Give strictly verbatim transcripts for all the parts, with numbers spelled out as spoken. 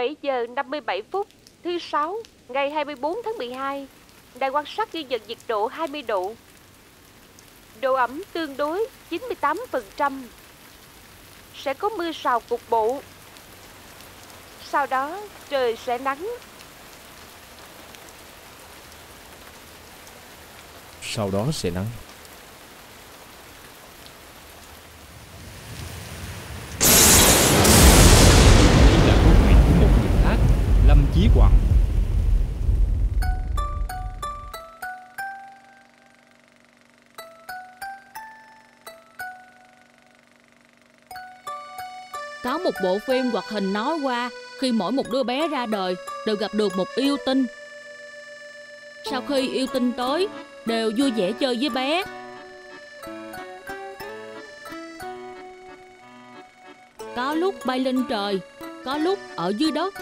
bảy giờ năm mươi bảy phút thứ sáu ngày hai mươi bốn tháng mười hai. Đài quan sát ghi nhận nhiệt độ hai mươi độ. Độ ẩm tương đối chín mươi tám phần trăm. Sẽ có mưa rào cục bộ. Sau đó trời sẽ nắng. Sau đó sẽ nắng. Đây là câu chuyện của một người khác, Lâm Chí Hoàng. Có một bộ phim hoạt hình nói qua, khi mỗi một đứa bé ra đời đều gặp được một yêu tinh. Sau khi yêu tinh tới, đều vui vẻ chơi với bé. Có lúc bay lên trời, có lúc ở dưới đất.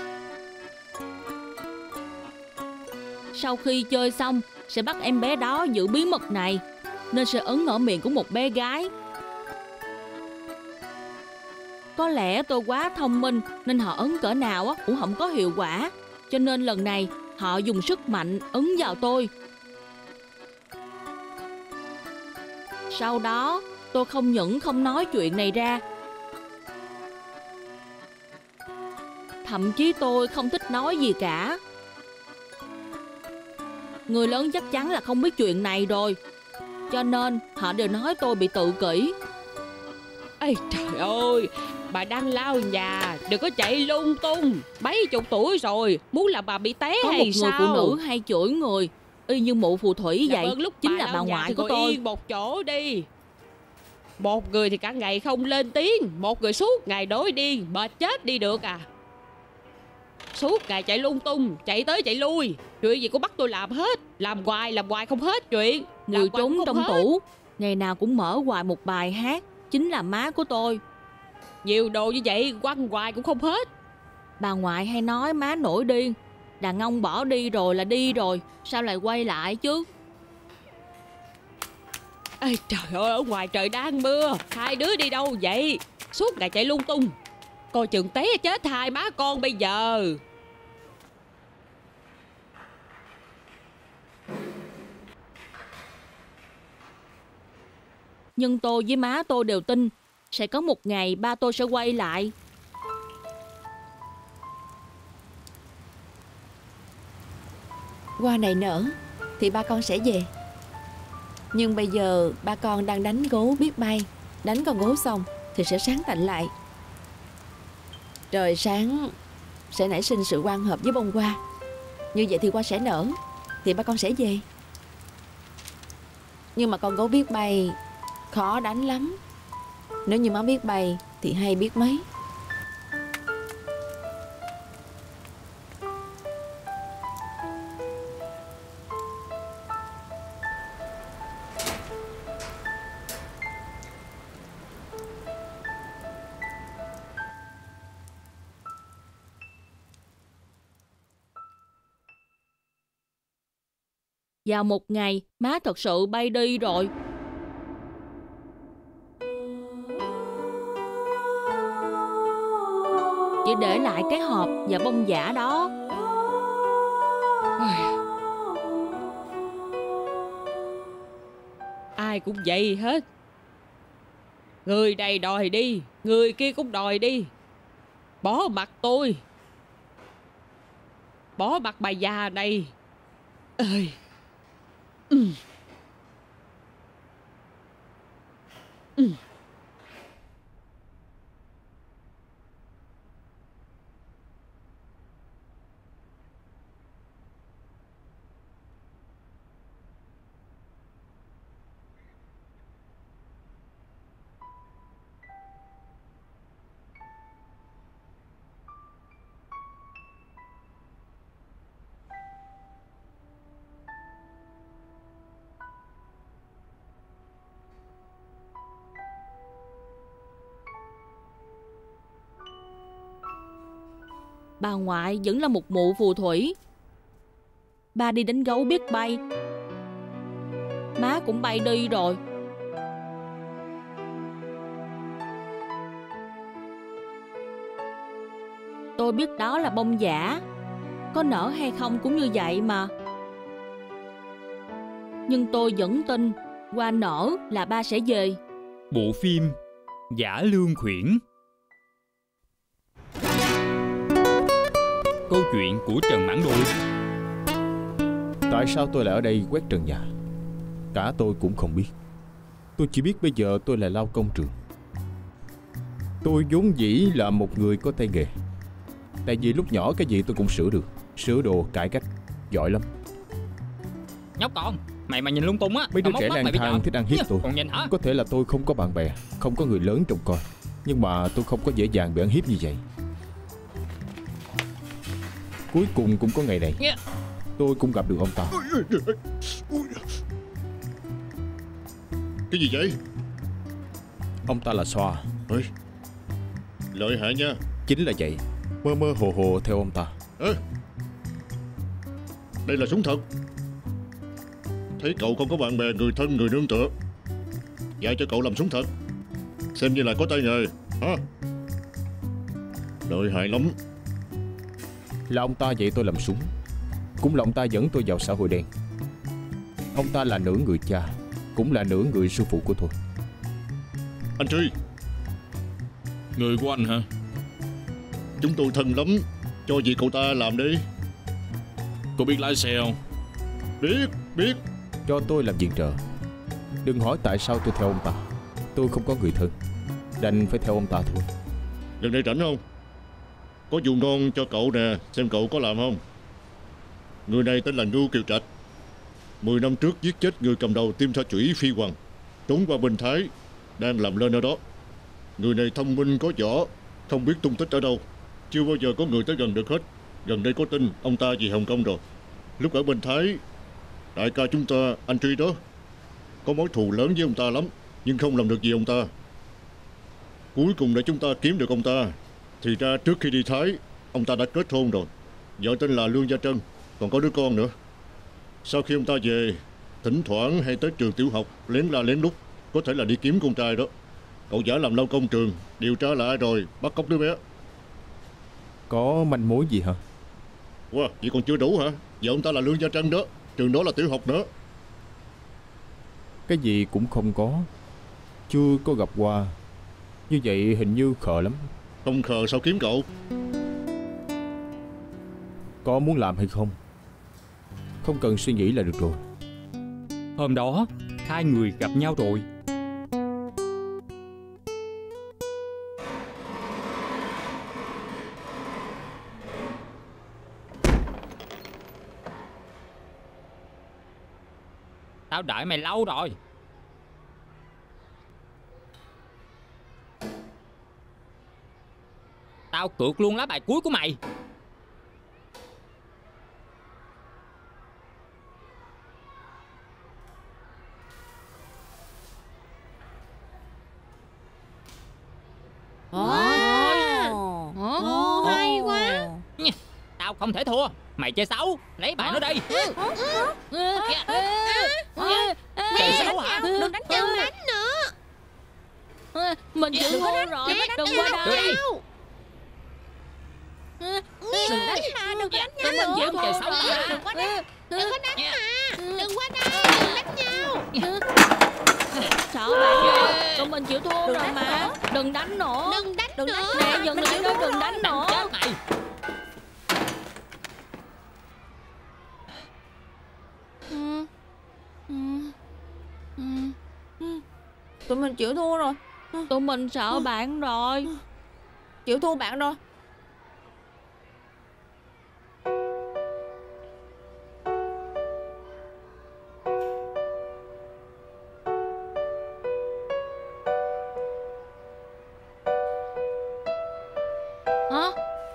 Sau khi chơi xong, sẽ bắt em bé đó giữ bí mật này, nên sẽ ấn ở miệng của một bé gái. Có lẽ tôi quá thông minh nên họ ấn cỡ nào cũng không có hiệu quả. Cho nên lần này họ dùng sức mạnh ấn vào tôi. Sau đó tôi không những không nói chuyện này ra, thậm chí tôi không thích nói gì cả. Người lớn chắc chắn là không biết chuyện này rồi, cho nên họ đều nói tôi bị tự kỷ. Ê trời ơi, bà đang lao nhà, đừng có chạy lung tung. Mấy chục tuổi rồi, muốn là bà bị té Có hay một người sao? phụ nữ hay chửi người y như mụ phù thủy Dạ vậy. vâng, lúc chính bà là lao bà nhà ngoại thì của ngồi tôi. yên một chỗ đi. Một người thì cả ngày không lên tiếng, một người suốt ngày đối điên, mệt chết đi được à. Suốt ngày chạy lung tung, chạy tới chạy lui, chuyện gì cũng bắt tôi làm hết. Làm hoài làm hoài không hết chuyện. Làm Người hoài trốn không trong hết. tủ, ngày nào cũng mở hoài một bài hát, chính là má của tôi. Nhiều đồ như vậy quăng hoài cũng không hết. Bà ngoại hay nói má nổi điên, đàn ông bỏ đi rồi là đi rồi, sao lại quay lại chứ? Ê trời ơi, ở ngoài trời đang mưa, hai đứa đi đâu vậy? Suốt ngày chạy lung tung, coi chừng té chết hai má con bây giờ. Nhưng tôi với má tôi đều tin sẽ có một ngày ba tôi sẽ quay lại. Hoa này nở thì ba con sẽ về. Nhưng bây giờ ba con đang đánh gấu biết bay. Đánh con gấu xong thì sẽ sáng tạnh lại. Trời sáng sẽ nảy sinh sự quan hợp với bông hoa. Như vậy thì hoa sẽ nở, thì ba con sẽ về. Nhưng mà con gấu biết bay khó đánh lắm. Nếu như má biết bay thì hay biết mấy. Vào một ngày, má thật sự bay đi rồi. Chỉ để lại cái hộp và bông giả đó. Ai cũng vậy hết. Người này đòi đi, người kia cũng đòi đi. Bỏ mặt tôi, bỏ mặt bà già này. Ơi. Ừ. Ừ. Bà ngoại vẫn là một mụ phù thủy. Ba đi đánh gấu biết bay, má cũng bay đi rồi. Tôi biết đó là bông giả, có nở hay không cũng như vậy mà. Nhưng tôi vẫn tin hoa nở là ba sẽ về. Bộ phim Giả Lương Khuyển. Câu chuyện của Trần Mãn Đôi. Tại sao tôi lại ở đây quét trần nhà? Cả tôi cũng không biết. Tôi chỉ biết bây giờ tôi là lao công trường. Tôi vốn dĩ là một người có tay nghề. Tại vì lúc nhỏ cái gì tôi cũng sửa được. Sửa đồ, cải cách, giỏi lắm. Nhóc con, mày mà nhìn lung tung á. Mấy đứa trẻ lang thang thích ăn hiếp tôi. Còn nhìn hả? Có thể là tôi không có bạn bè, không có người lớn trông coi, nhưng mà tôi không có dễ dàng bị ăn hiếp như vậy. Cuối cùng cũng có ngày này, tôi cũng gặp được ông ta. Cái gì vậy? Ông ta là Xoa. Ê, lợi hại nha. Chính là vậy. Mơ mơ hồ hồ theo ông ta. Ê, đây là súng thật. Thấy cậu không có bạn bè, người thân, người nương tựa, dạy cho cậu làm súng thật, xem như là có tay nghề hả? Lợi hại lắm. Là ông ta dạy tôi làm súng, cũng là ông ta dẫn tôi vào xã hội đen. Ông ta là nửa người cha, cũng là nửa người sư phụ của tôi. Anh Tri. Người của anh hả? Chúng tôi thân lắm, cho gì cậu ta làm đi. Cô biết lái xe không? Biết, biết. Cho tôi làm viện trợ. Đừng hỏi tại sao tôi theo ông ta. Tôi không có người thân, đành phải theo ông ta thôi. Lần này rảnh không? Có vụ ngon cho cậu nè, xem cậu có làm không. Người này tên là Ngưu Kiều Trạch. Mười năm trước giết chết người cầm đầu Tiêm Sa Chủy Phi Hoàng, trốn qua bên Thái, đang làm lên ở đó. Người này thông minh có võ, không biết tung tích ở đâu, chưa bao giờ có người tới gần được hết. Gần đây có tin ông ta về Hồng Kông rồi. Lúc ở bên Thái, đại ca chúng ta, anh Tri đó, có mối thù lớn với ông ta lắm, nhưng không làm được gì ông ta. Cuối cùng để chúng ta kiếm được ông ta, thì ra trước khi đi Thái, ông ta đã kết hôn rồi. Vợ tên là Lương Gia Trân, còn có đứa con nữa. Sau khi ông ta về, thỉnh thoảng hay tới trường tiểu học, lén la lén lút, có thể là đi kiếm con trai đó. Cậu giả làm lao công trường, điều tra là ai rồi, bắt cóc đứa bé. Có manh mối gì hả? Wow, vậy còn chưa đủ hả? Vợ ông ta là Lương Gia Trân đó, trường đó là tiểu học nữa. Cái gì cũng không có, chưa có gặp qua. Như vậy hình như khờ lắm. Không khờ sao kiếm cậu? Có muốn làm hay không, không cần suy nghĩ là được rồi. Hôm đó hai người gặp nhau rồi. Tao đợi mày lâu rồi. Tao cược luôn lá bài cuối của mày. Ồ, hay quá. Tao không thể thua. Mày chơi xấu, lấy bài nó đi. Chơi xấu hả? Đừng đánh nhau, đánh nữa. Mình chịu thua rồi, đừng qua đây. Đừng đánh mà, đừng đánh nhau. Mình chịu chơi xấu hả? Đừng có đánh, đừng có đánh mà. Đừng qua đây, đừng đánh nhau. Sợ bạn, tụi mình chịu thua rồi mà. Đừng đánh nữa. Đừng đánh nữa. Nè, dừng lại đó, đừng đánh nữa. Chết mày. Tụi mình chịu thua rồi. Tụi mình sợ bạn rồi. Chịu thua bạn rồi. Hả?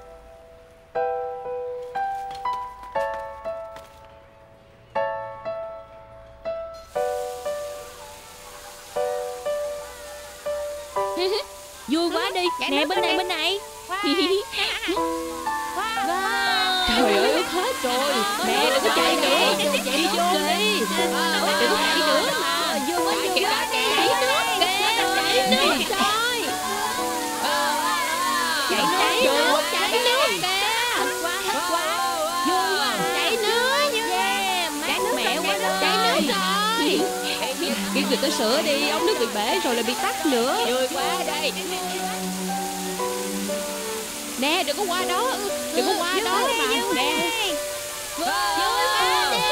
Vui quá đi. Nè, bên này, bên này. Trời ơi, ướt hết rồi. Nè, đừng có chạy nữa. Đi vô đi. Đừng có chạy nữa mà. Vô quá, vô quá. Chạy nước kìa. Chạy nước rồi. Chạy nước, chạy nước. người ta sửa đi, ống nước bị bể rồi lại bị tắc nữa. Vui quá đây. Nè, đừng có qua đó, đừng có qua đó mà. Nè. Vui quá đi.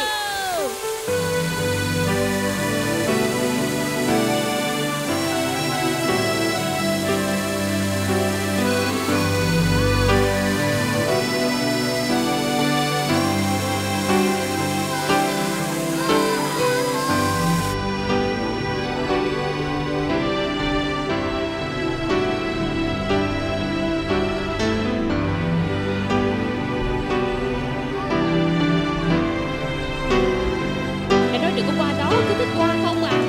Đừng có qua đó, cứ thích qua không à.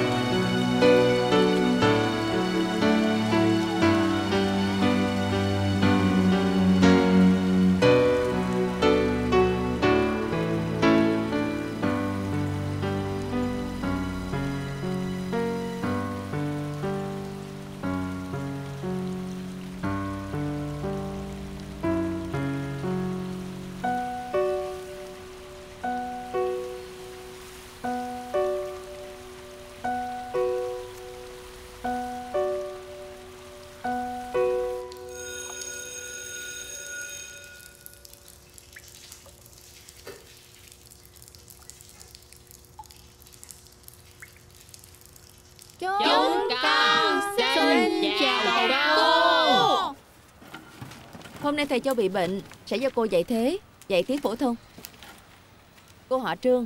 Chúng con xin chào cô. Hôm nay thầy Châu bị bệnh, sẽ cho cô dạy thế, dạy tiếng phổ thông. Cô họ Trương.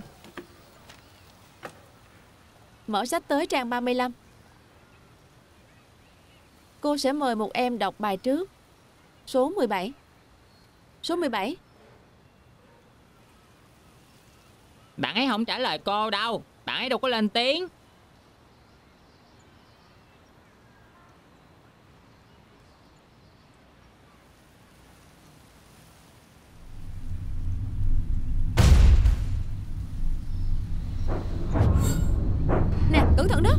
Mở sách tới trang ba mươi lăm. Cô sẽ mời một em đọc bài trước. Số mười bảy. Số mười bảy. Bạn ấy không trả lời cô đâu. Bạn ấy đâu có lên tiếng. Nè, cẩn thận đó.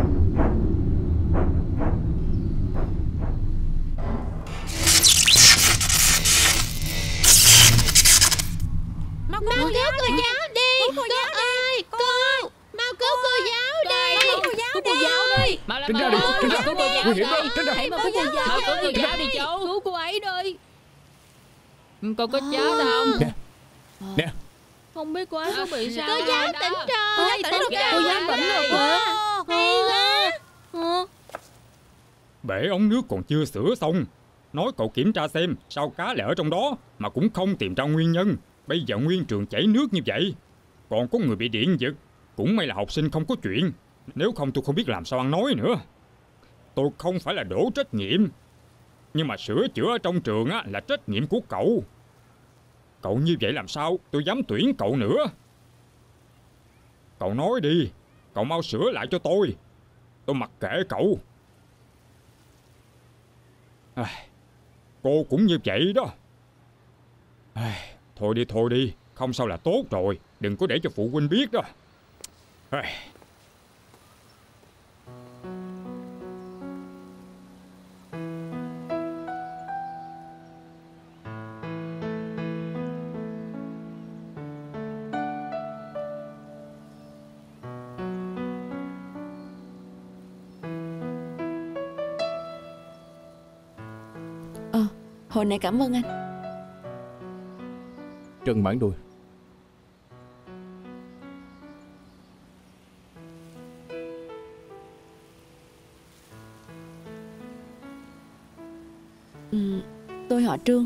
Mau cứu cô giáo đi. Cô ơi, cô mau cứu cô giáo đi. Cứu cô giáo đi. Mau lên, Tránh mau ra đi, lên. tránh ra. Cứu cô giáo Nguy hiểm đó, đi. tránh ra. Hãy mà cứu cô giáo. Mau cứu cô giáo đi chú. Cứu cô ấy đi. Cô có chết không? Nè, nè. Không biết cô ấy có bị sao. Cô giáo tỉnh rồi. Ôi, tỉnh rồi kìa. Cô giáo tỉnh rồi kìa. Hay quá. Ờ. Bể ống nước còn chưa sửa xong. Nói cậu kiểm tra xem sao cá lại ở trong đó mà cũng không tìm ra nguyên nhân. Bây giờ nguyên trường chảy nước như vậy. Còn có người bị điện giật. Cũng may là học sinh không có chuyện. Nếu không tôi không biết làm sao ăn nói nữa. Tôi không phải là đổ trách nhiệm, nhưng mà sửa chữa ở trong trường á, là trách nhiệm của cậu. Cậu như vậy làm sao tôi dám tuyển cậu nữa. Cậu nói đi. Cậu mau sửa lại cho tôi. Tôi mặc kệ cậu. À, cô cũng như vậy đó. À, thôi đi thôi đi. Không sao là tốt rồi. Đừng có để cho phụ huynh biết đó. À. Ờ, hồi nãy cảm ơn anh. Trần Mãn Đôi. Ừ, tôi họ Trương.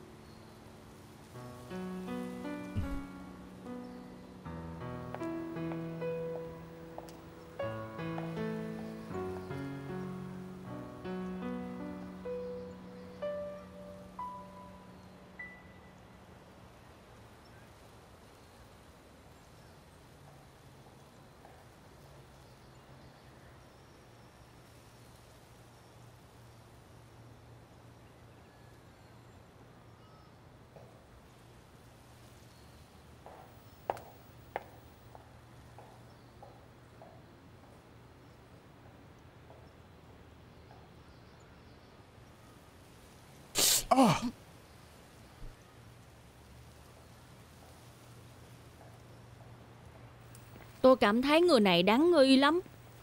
À. Tôi cảm thấy người này đáng nghi lắm.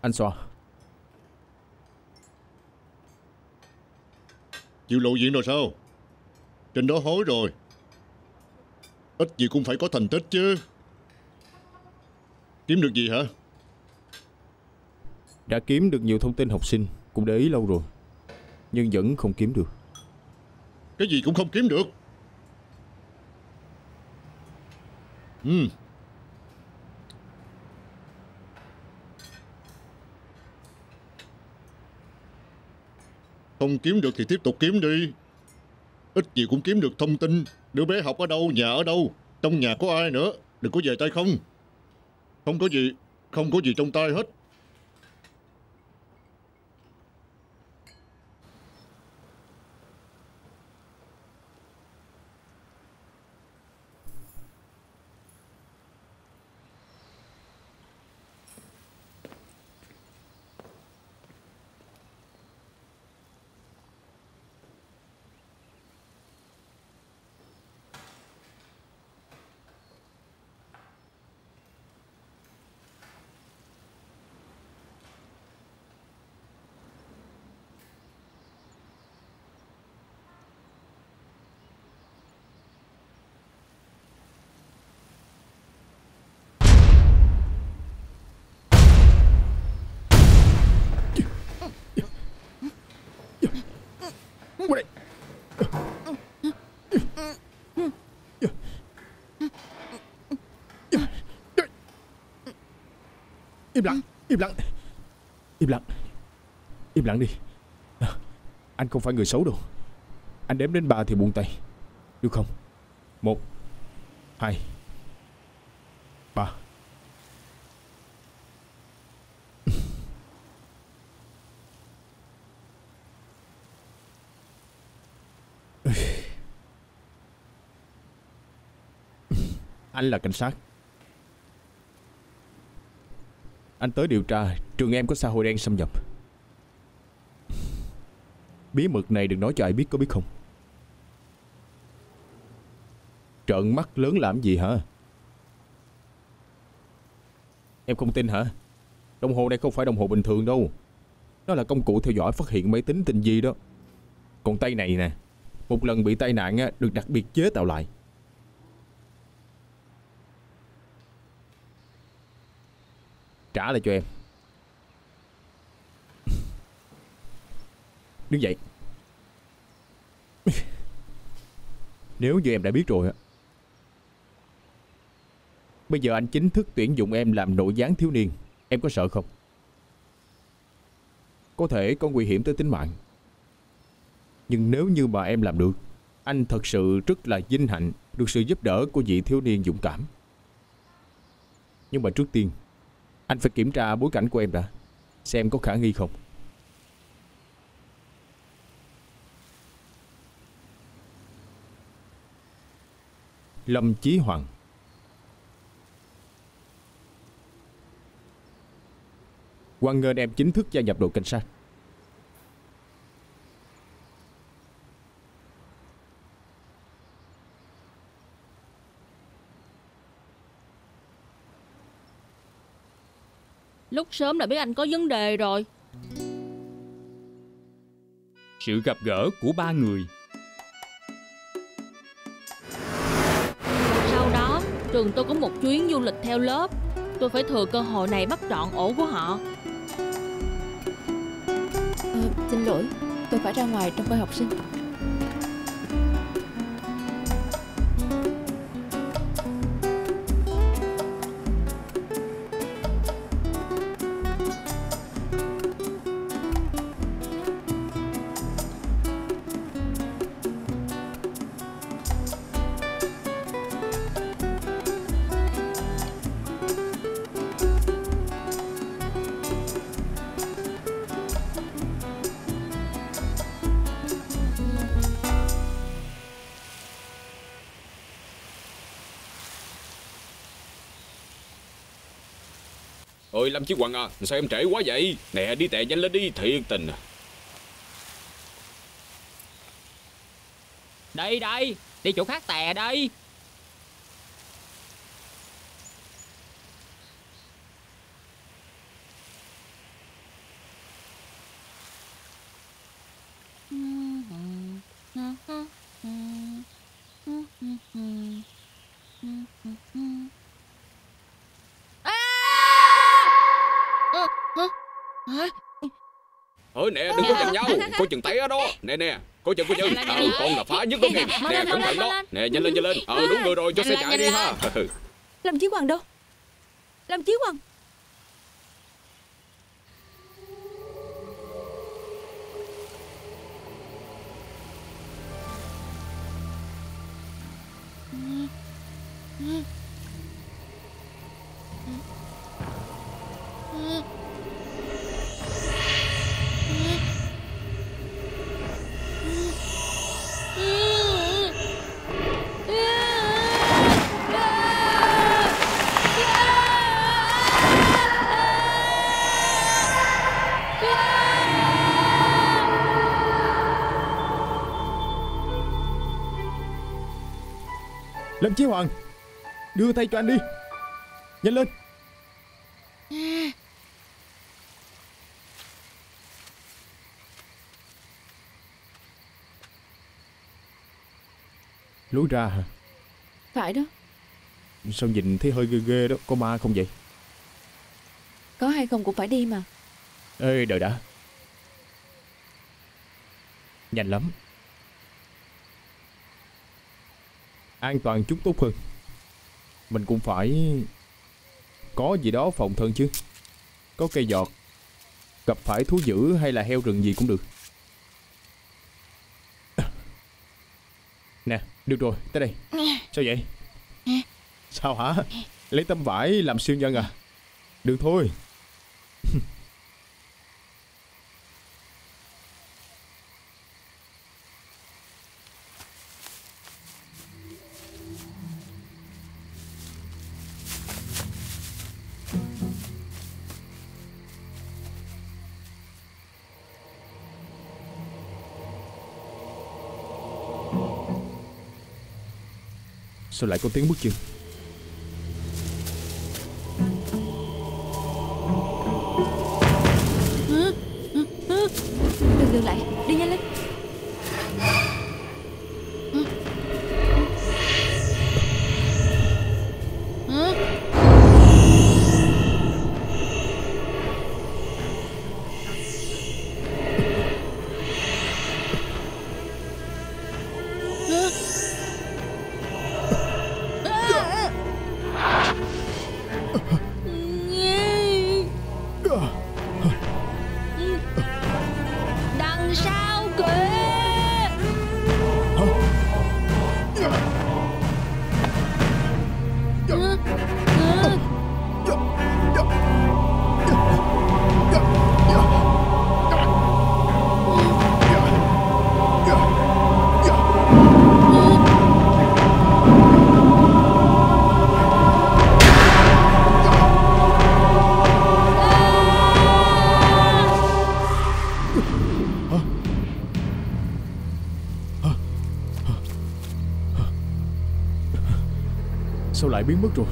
Anh Xoa. Chịu lộ diện rồi sao? Trên đó hối rồi. Ít gì cũng phải có thành tích chứ. Kiếm được gì hả? Đã kiếm được nhiều thông tin học sinh, cũng để ý lâu rồi, nhưng vẫn không kiếm được. Cái gì cũng không kiếm được. Ừ. Không kiếm được thì tiếp tục kiếm đi. Ít gì cũng kiếm được thông tin. Đứa bé học ở đâu, nhà ở đâu, trong nhà có ai nữa. Đừng có về tay không. Không có gì, không có gì trong tay hết. Qua đây. Im lặng, im lặng. Im lặng. Im lặng đi. Anh không phải người xấu đâu. Anh đếm đến ba thì buông tay, được không? Một, hai, ba. Anh là cảnh sát. Anh tới điều tra trường em có xã hội đen xâm nhập. Bí mật này đừng nói cho ai biết, có biết không? Trợn mắt lớn làm gì hả? Em không tin hả? Đồng hồ này không phải đồng hồ bình thường đâu. Nó là công cụ theo dõi phát hiện máy tính tinh vi đó. Còn tay này nè, một lần bị tai nạn được đặc biệt chế tạo lại. Trả lại cho em. Đứng dậy. Nếu như em đã biết rồi, bây giờ anh chính thức tuyển dụng em làm nội gián thiếu niên, em có sợ không? Có thể có nguy hiểm tới tính mạng, nhưng nếu như mà em làm được, anh thật sự rất là vinh hạnh được sự giúp đỡ của vị thiếu niên dũng cảm. Nhưng mà trước tiên, anh phải kiểm tra bối cảnh của em đã, xem có khả nghi không. Lâm Chí Hoàng. Hoan nghênh em chính thức gia nhập đội cảnh sát. Lúc sớm đã biết anh có vấn đề rồi. Sự gặp gỡ của ba người. Sau đó, trường tôi có một chuyến du lịch theo lớp. Tôi phải thừa cơ hội này bắt trọn ổ của họ. ờ, Xin lỗi, tôi phải ra ngoài trong coi học sinh. Ôi Lâm Chí Hoàng à, sao em trễ quá vậy? Nè đi tè nhanh lên đi, thiệt tình. Đây đây, đi chỗ khác tè đây. Ơi nè, đừng có giằng nhau, coi chừng té đó. Nè nè, coi chừng coi chừng. Ờ, con là phá nhất đó nghe. Nè, cẩn thận đó. Nè, nhanh lên nhanh lên. Ờ, đúng người rồi, cho xe chạy đi ha. Lâm Chí Hoàng đâu? Lâm Chí Hoàng. Lâm Chí Hoàng, đưa tay cho anh đi. Nhanh lên. Lối ra hả? Phải đó. Sao nhìn thấy hơi ghê ghê đó. Có ma không vậy? Có hay không cũng phải đi mà. Ê đợi đã. Nhanh lắm. An toàn chút tốt hơn. Mình cũng phải có gì đó phòng thân chứ. Có cây giọt, gặp phải thú dữ hay là heo rừng gì cũng được. Nè, được rồi, tới đây. Sao vậy? Sao hả? Lấy tấm vải làm siêu nhân à? Được thôi. Sao lại có tiếng bước chân? Đừng dừng lại, đi nhanh lên. Đằng sau kìa. Sao lại biến mất rồi?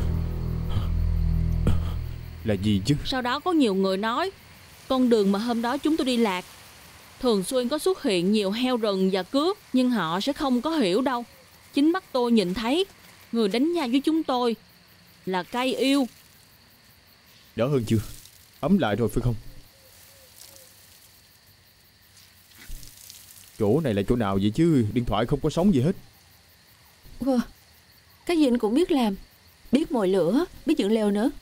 Là gì chứ? Sau đó có nhiều người nói con đường mà hôm đó chúng tôi đi lạc thường xuyên có xuất hiện nhiều heo rừng và cướp, nhưng họ sẽ không có hiểu đâu. Chính mắt tôi nhìn thấy người đánh nhau với chúng tôi là cây yêu. Đỡ hơn chưa? Ấm lại rồi phải không? Chỗ này là chỗ nào vậy chứ? Điện thoại không có sóng gì hết. Wow. Cái gì anh cũng biết làm. Biết mồi lửa, biết dựng lều nữa.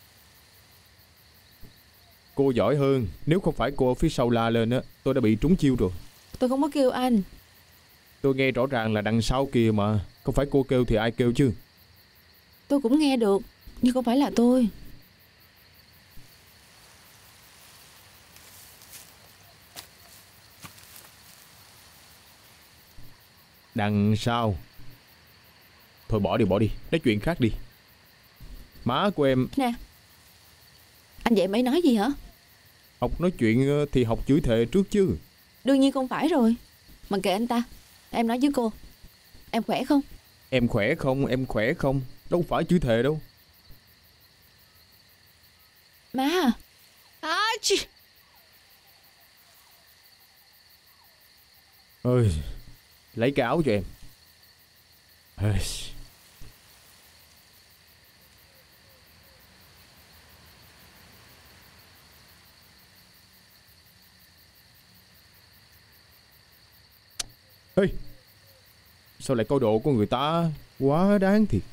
Cô giỏi hơn. Nếu không phải cô ở phía sau la lên á, tôi đã bị trúng chiêu rồi. Tôi không có kêu anh. Tôi nghe rõ ràng là đằng sau kia mà. Không phải cô kêu thì ai kêu chứ? Tôi cũng nghe được, nhưng không phải là tôi. Đằng sau. Thôi bỏ đi bỏ đi, nói chuyện khác đi. Má của em. Nè, anh dạy mấy nói gì hả? Học nói chuyện thì học chửi thề trước chứ. Đương nhiên không phải rồi. Mà kệ anh ta. Em nói với cô, em khỏe không? Em khỏe không, em khỏe không. Đâu phải chửi thề đâu. Má à? À, chị... Ơi, Lấy cái áo cho em. Ê, sao lại coi đồ của người ta quá đáng thiệt.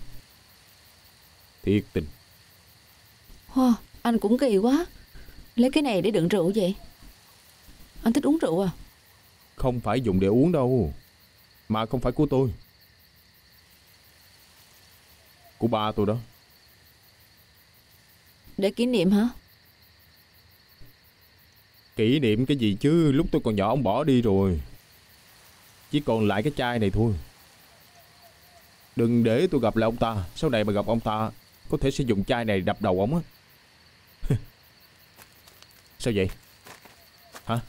Thiệt tình. Wow, anh cũng kỳ quá. Lấy cái này để đựng rượu vậy? Anh thích uống rượu à? Không phải dùng để uống đâu. Mà không phải của tôi. Của ba tôi đó. Để kỷ niệm hả? Kỷ niệm cái gì chứ, lúc tôi còn nhỏ ông bỏ đi rồi. Chỉ còn lại cái chai này thôi. Đừng để tôi gặp lại ông ta. Sau này mà gặp ông ta, có thể sẽ dùng chai này đập đầu ông á. Sao vậy? Hả?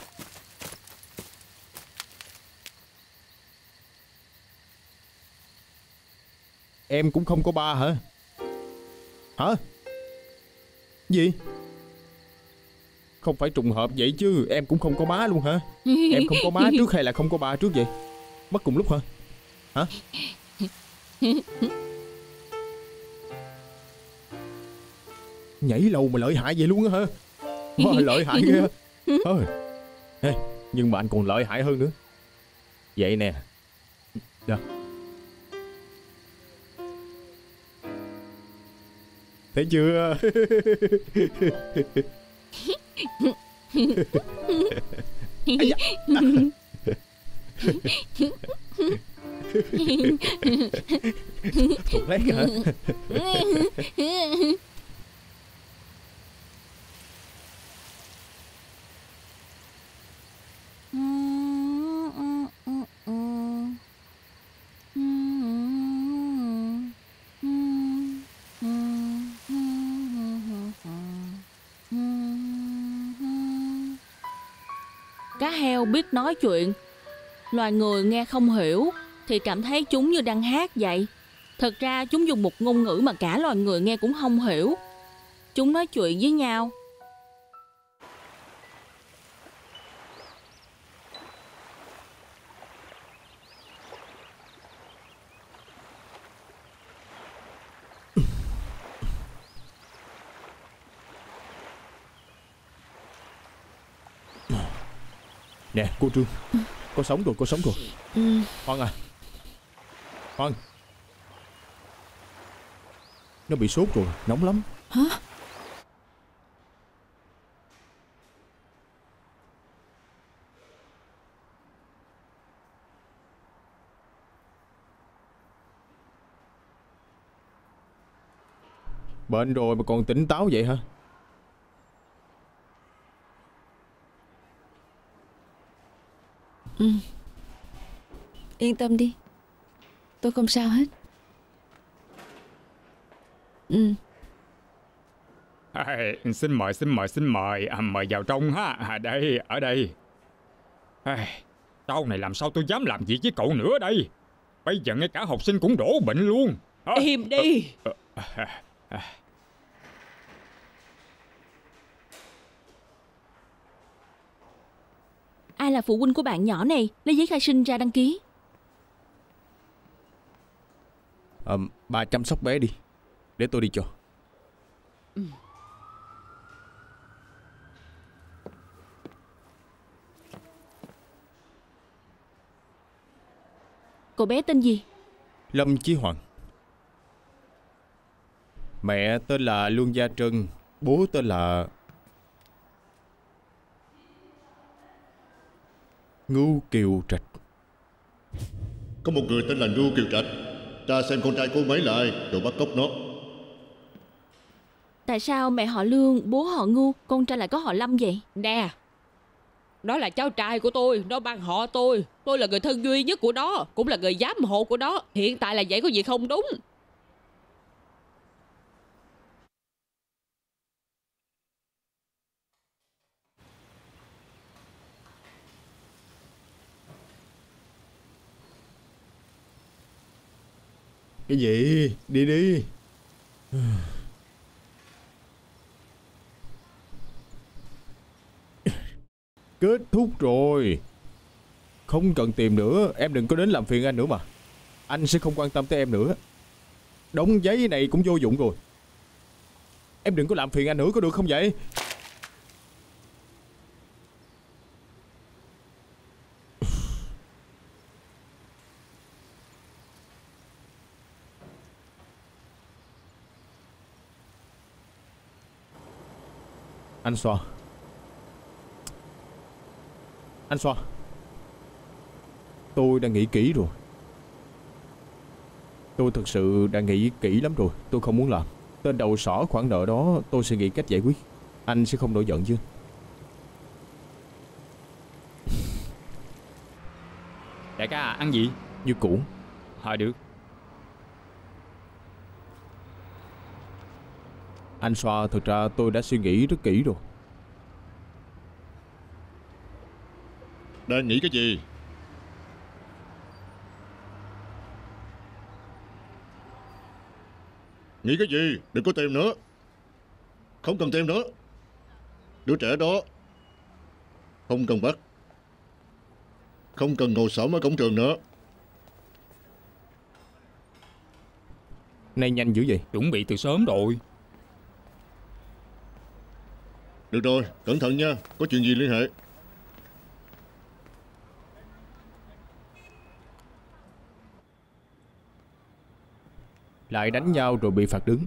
Em cũng không có ba hả? Hả? Gì? Không phải trùng hợp vậy chứ. Em cũng không có má luôn hả? Em không có má trước hay là không có ba trước vậy? Mất cùng lúc hả? Hả? Nhảy lầu mà lợi hại vậy luôn á hả? Wow, lợi hại ghê. Thôi. Ê, nhưng mà anh còn lợi hại hơn nữa. Vậy nè. Đó. Thấy chưa? Ây da. Thuộc lấy hả? Cá heo biết nói chuyện. Loài người nghe không hiểu thì cảm thấy chúng như đang hát vậy. Thật ra chúng dùng một ngôn ngữ mà cả loài người nghe cũng không hiểu. Chúng nói chuyện với nhau. Nè cô Trương, có sống rồi, có sống rồi. Ừ. Hoan à, Hoan, nó bị sốt rồi, nóng lắm. Hả? Bệnh rồi mà còn tỉnh táo vậy hả? Ừ. Yên tâm đi, tôi không sao hết. Ừ. À, xin mời, xin mời, xin mời, à, mời vào trong ha. À, đây, ở đây. À, sau này làm sao tôi dám làm việc với cậu nữa đây? Bây giờ ngay cả học sinh cũng đổ bệnh luôn. À, Im đi. À, à, à, à. Ai là phụ huynh của bạn nhỏ này? Lấy giấy khai sinh ra đăng ký. à, Bà chăm sóc bé đi, để tôi đi cho. Ừ. Cô bé tên gì? Lâm Chí Hoàng. Mẹ tên là Lương Gia Trân, bố tên là Ngưu Kiều Trạch. Có một người tên là Ngưu Kiều Trạch. Tra xem con trai cô mấy là ai rồi bắt cóc nó. Tại sao mẹ họ Lương, bố họ Ngưu, con trai lại có họ Lâm vậy? Nè, đó là cháu trai của tôi, nó bằng họ tôi. Tôi là người thân duy nhất của nó, cũng là người giám hộ của nó. Hiện tại là vậy có gì không đúng? Cái gì? Đi đi. Kết thúc rồi. Không cần tìm nữa. Em đừng có đến làm phiền anh nữa mà. Anh sẽ không quan tâm tới em nữa. Đống giấy này cũng vô dụng rồi. Em đừng có làm phiền anh nữa có được không vậy? Anh Xoa. Anh Xoa, tôi đã nghĩ kỹ rồi. Tôi thực sự đã nghĩ kỹ lắm rồi. Tôi không muốn làm. Tên đầu sỏ khoản nợ đó tôi sẽ nghĩ cách giải quyết. Anh sẽ không nổi giận chứ? Đại ca à, ăn gì? Như cũ. Thôi được. Anh Xoa, thực ra tôi đã suy nghĩ rất kỹ rồi. Đang nghĩ cái gì? Nghĩ cái gì? Đừng có tìm nữa. Không cần tìm nữa. Đứa trẻ đó không cần bắt. Không cần ngồi xổm ở cổng trường nữa. Nay nhanh dữ vậy? Chuẩn bị từ sớm rồi. Được rồi, cẩn thận nha. Có chuyện gì liên hệ. Lại đánh nhau rồi bị phạt đứng.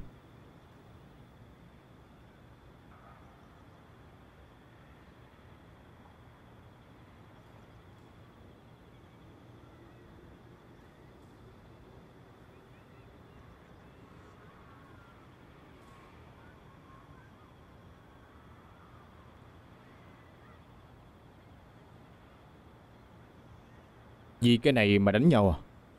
Vì cái này mà đánh nhau à?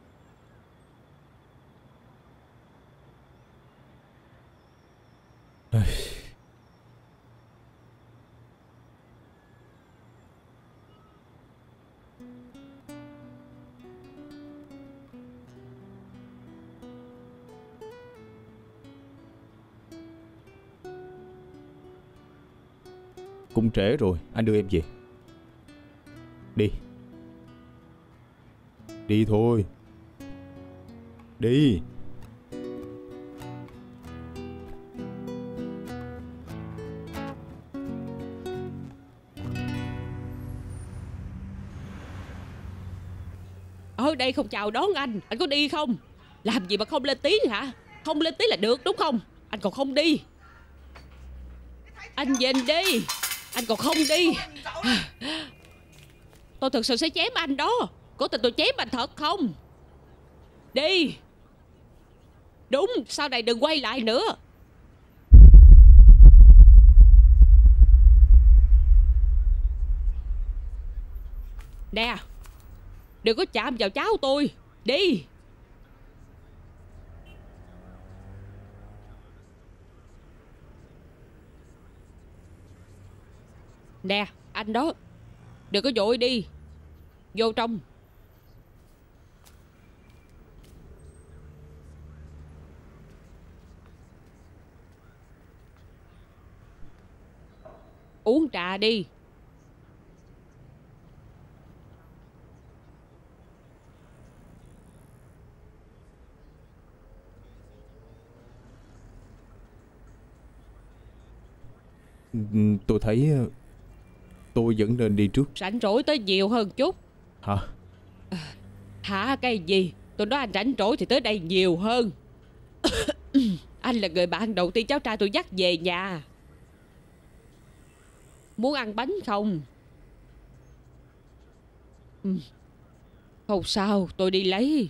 Cũng trễ rồi, anh đưa em về. Đi. Đi thôi. Đi. Ở đây không chào đón anh. Anh có đi không? Làm gì mà không lên tiếng hả? Không lên tiếng là được đúng không? Anh còn không đi. Anh nhìn đi. Anh còn không đi. Tôi thực sự sẽ chém anh đó. Có tình tôi chém anh thật không? Đi. Đúng, sau này đừng quay lại nữa. Nè, đừng có chạm vào cháu tôi. Đi. Nè, anh đó, đừng có vội đi. Vô trong. Uống trà đi. Tôi thấy tôi vẫn nên đi trước. Rảnh rỗi tới nhiều hơn chút. Hả? À, hả cái gì? Tôi nói anh rảnh rỗi thì tới đây nhiều hơn. Anh là người bạn đầu tiên cháu trai tôi dắt về nhà. Muốn ăn bánh không? Ừ. Không sao, tôi đi lấy.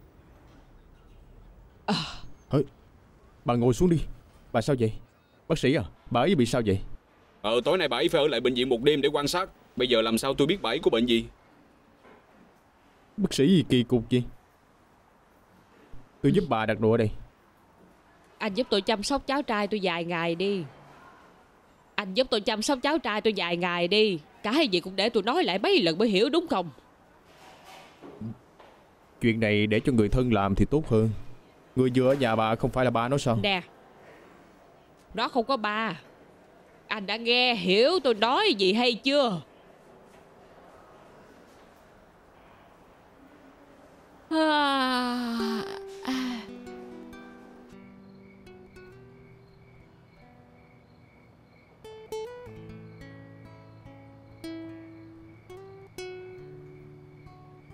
À. Ê, bà ngồi xuống đi. Bà sao vậy? Bác sĩ à, bà ấy bị sao vậy? Ờ, tối nay bà ấy phải ở lại bệnh viện một đêm để quan sát. Bây giờ làm sao tôi biết bà ấy có bệnh gì? Bác sĩ gì kỳ cục gì? Tôi giúp bà đặt đồ ở đây. Anh giúp tôi chăm sóc cháu trai tôi vài ngày đi. Anh giúp tôi chăm sóc cháu trai tôi vài ngày đi. Cái gì cũng để tôi nói lại mấy lần mới hiểu đúng không? Chuyện này để cho người thân làm thì tốt hơn. Người vừa ở nhà bà không phải là ba nó sao? Nè, nó không có ba. Anh đã nghe hiểu tôi nói gì hay chưa?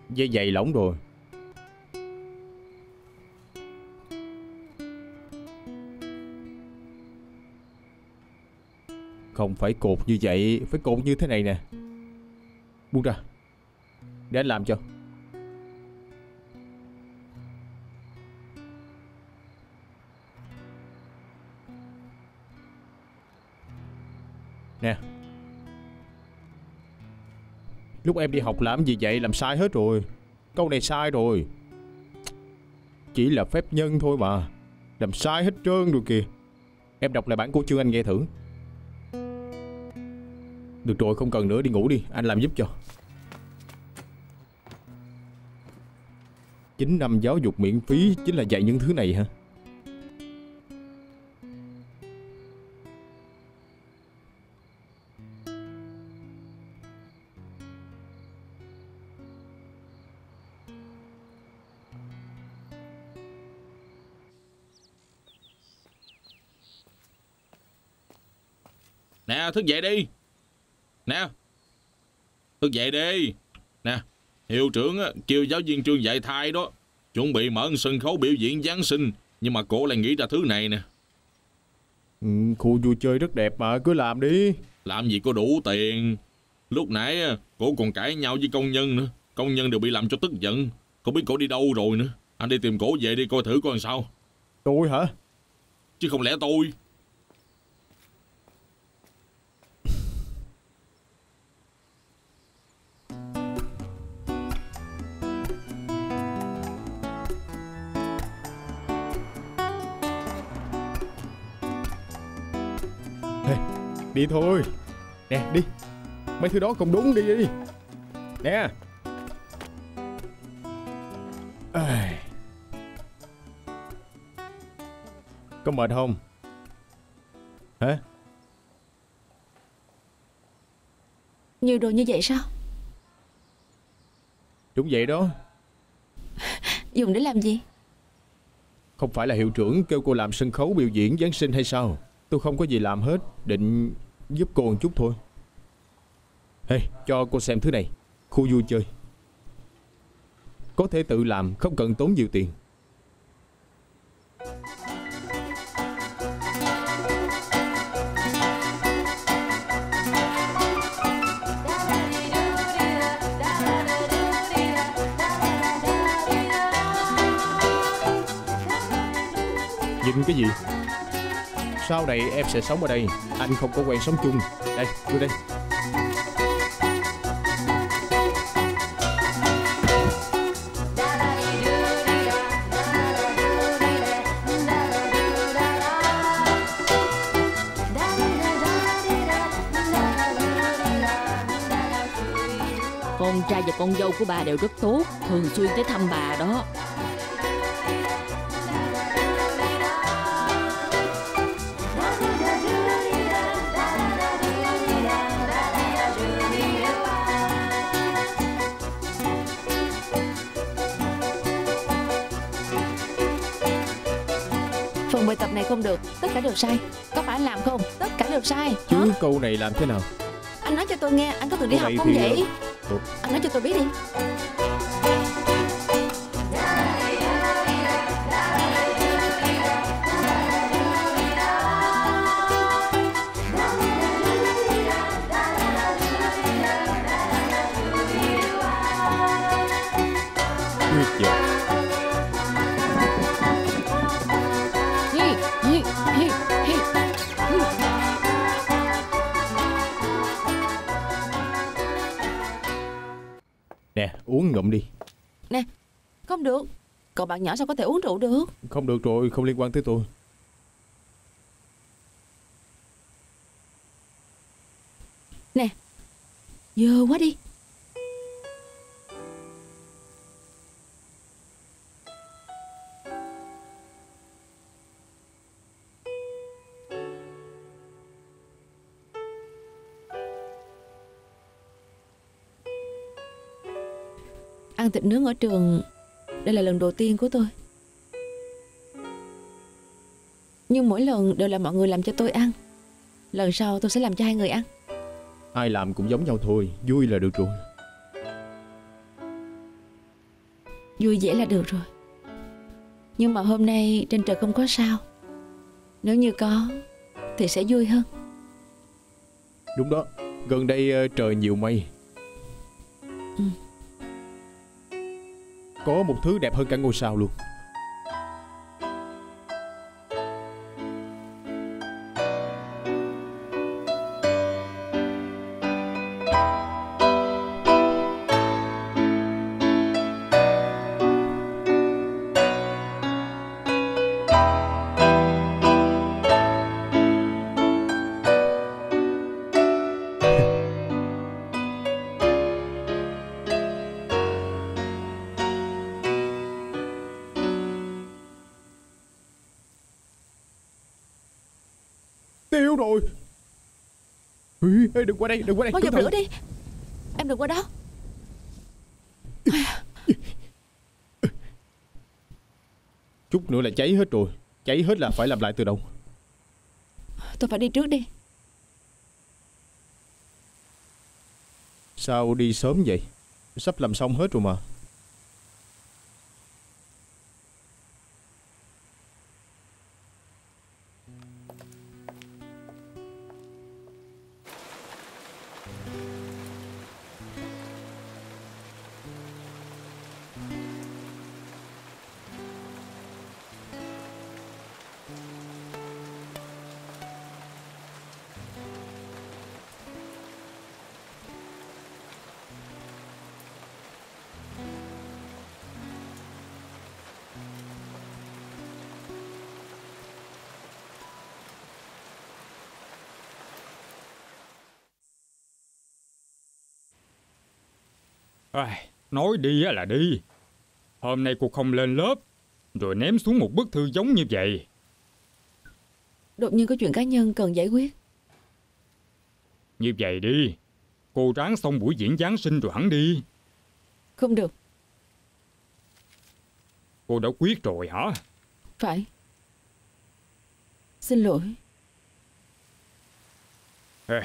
Dây giày lỏng rồi. Không phải cột như vậy, phải cột như thế này nè. Buông ra, để anh làm cho. Nè, lúc em đi học làm gì vậy? Làm sai hết rồi. Câu này sai rồi. Chỉ là phép nhân thôi mà, làm sai hết trơn rồi kìa. Em đọc lại bản cô chương anh nghe thử. Được rồi, không cần nữa, đi ngủ đi, anh làm giúp cho. Chín năm giáo dục miễn phí chính là dạy những thứ này hả? Nè, thức dậy đi. Nè, thức dậy đi. Nè, hiệu trưởng á, kêu giáo viên trường dạy thai đó chuẩn bị mở sân khấu biểu diễn Giáng sinh, nhưng mà cô lại nghĩ ra thứ này nè. Ừ, khu vui chơi rất đẹp mà, cứ làm đi. Làm gì có đủ tiền. Lúc nãy cô còn cãi nhau với công nhân nữa. Công nhân đều bị làm cho tức giận. Không biết cô đi đâu rồi nữa. Anh đi tìm cổ về đi coi thử coi làm sao. Tôi hả? Chứ không lẽ tôi. Đi thôi. Nè, đi. Mấy thứ đó không đúng, đi đi. Nè. À. Có mệt không? Hả? Nhiều đồ như vậy sao? Đúng vậy đó. Dùng để làm gì? Không phải là hiệu trưởng kêu cô làm sân khấu biểu diễn Giáng sinh hay sao? Tôi không có gì làm hết, định giúp cô một chút thôi. Hey, cho cô xem thứ này. Khu vui chơi. Có thể tự làm, không cần tốn nhiều tiền. Nhìn cái gì? Sau này em sẽ sống ở đây. Anh không có quen sống chung. Đây, đưa đây. Con trai và con dâu của bà đều rất tốt, thường xuyên tới thăm bà đó. Phần bài tập này không được, tất cả đều sai. Có phải làm không? Tất cả đều sai. Chứ Hả? câu này làm thế nào? Anh nói cho tôi nghe, anh có từng đi Câu học này không thì... vậy? Ủa? Anh nói cho tôi biết đi. Tuyệt vời. Hi, hi, hi, hi, hi. Nè, uống ngụm đi. Nè, không được. Cậu bạn nhỏ sao có thể uống rượu được? Không được rồi, không liên quan tới tôi. Nè, dơ quá đi. Ăn thịt nướng ở trường, đây là lần đầu tiên của tôi. Nhưng mỗi lần đều là mọi người làm cho tôi ăn. Lần sau tôi sẽ làm cho hai người ăn. Ai làm cũng giống nhau thôi, vui là được rồi. vui vẻ là được rồi. Nhưng mà hôm nay trên trời không có sao. Nếu như có thì sẽ vui hơn. Đúng đó, gần đây ờ, trời nhiều mây. Ừ. Có một thứ đẹp hơn cả ngôi sao luôn. Tiêu rồi. Ê, đừng qua đây, đừng qua đây. Mau dập lửa đi. Em đừng qua đó. Chút nữa là cháy hết rồi. Cháy hết là phải làm lại từ đầu. Tôi phải đi trước đi. Sao đi sớm vậy? Sắp làm xong hết rồi mà. À, nói đi là đi. Hôm nay cô không lên lớp rồi ném xuống một bức thư giống như vậy. Đột nhiên có chuyện cá nhân cần giải quyết. Như vậy đi, cô ráng xong buổi diễn Giáng sinh rồi hẳn đi. Không được. Cô đã quyết rồi hả? Phải. Xin lỗi. À.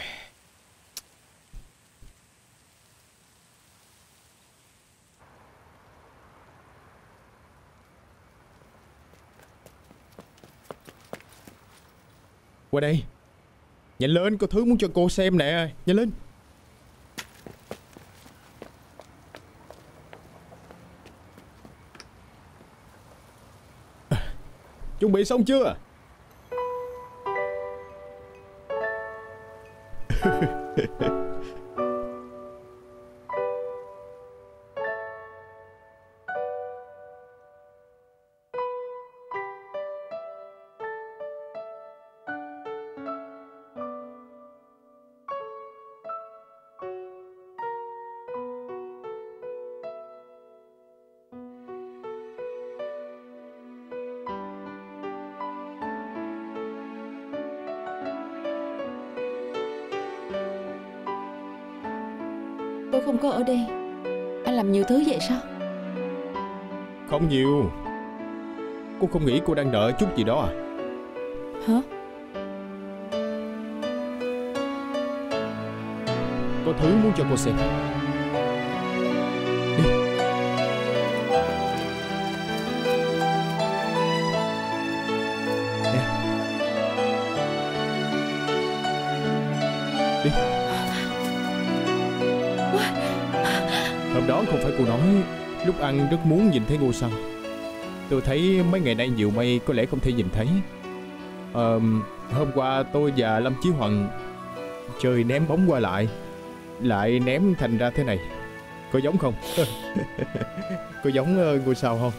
Qua đây. Nhanh lên, có thứ muốn cho cô xem nè. Nhanh lên. À, chuẩn bị xong chưa? Tôi không có ở đây. Anh làm nhiều thứ vậy sao? Không nhiều. Cô không nghĩ cô đang đợi chút gì đó à? Hả? Có thứ muốn cho cô xem. Đi. Nè. Đi. Hôm đó không phải cô nói lúc ăn rất muốn nhìn thấy ngôi sao. Tôi thấy mấy ngày nay nhiều mây có lẽ không thể nhìn thấy. Ờ, hôm qua tôi và Lâm Chí Hoàng chơi ném bóng qua lại, lại ném thành ra thế này. Có giống không? Có giống uh, ngôi sao không?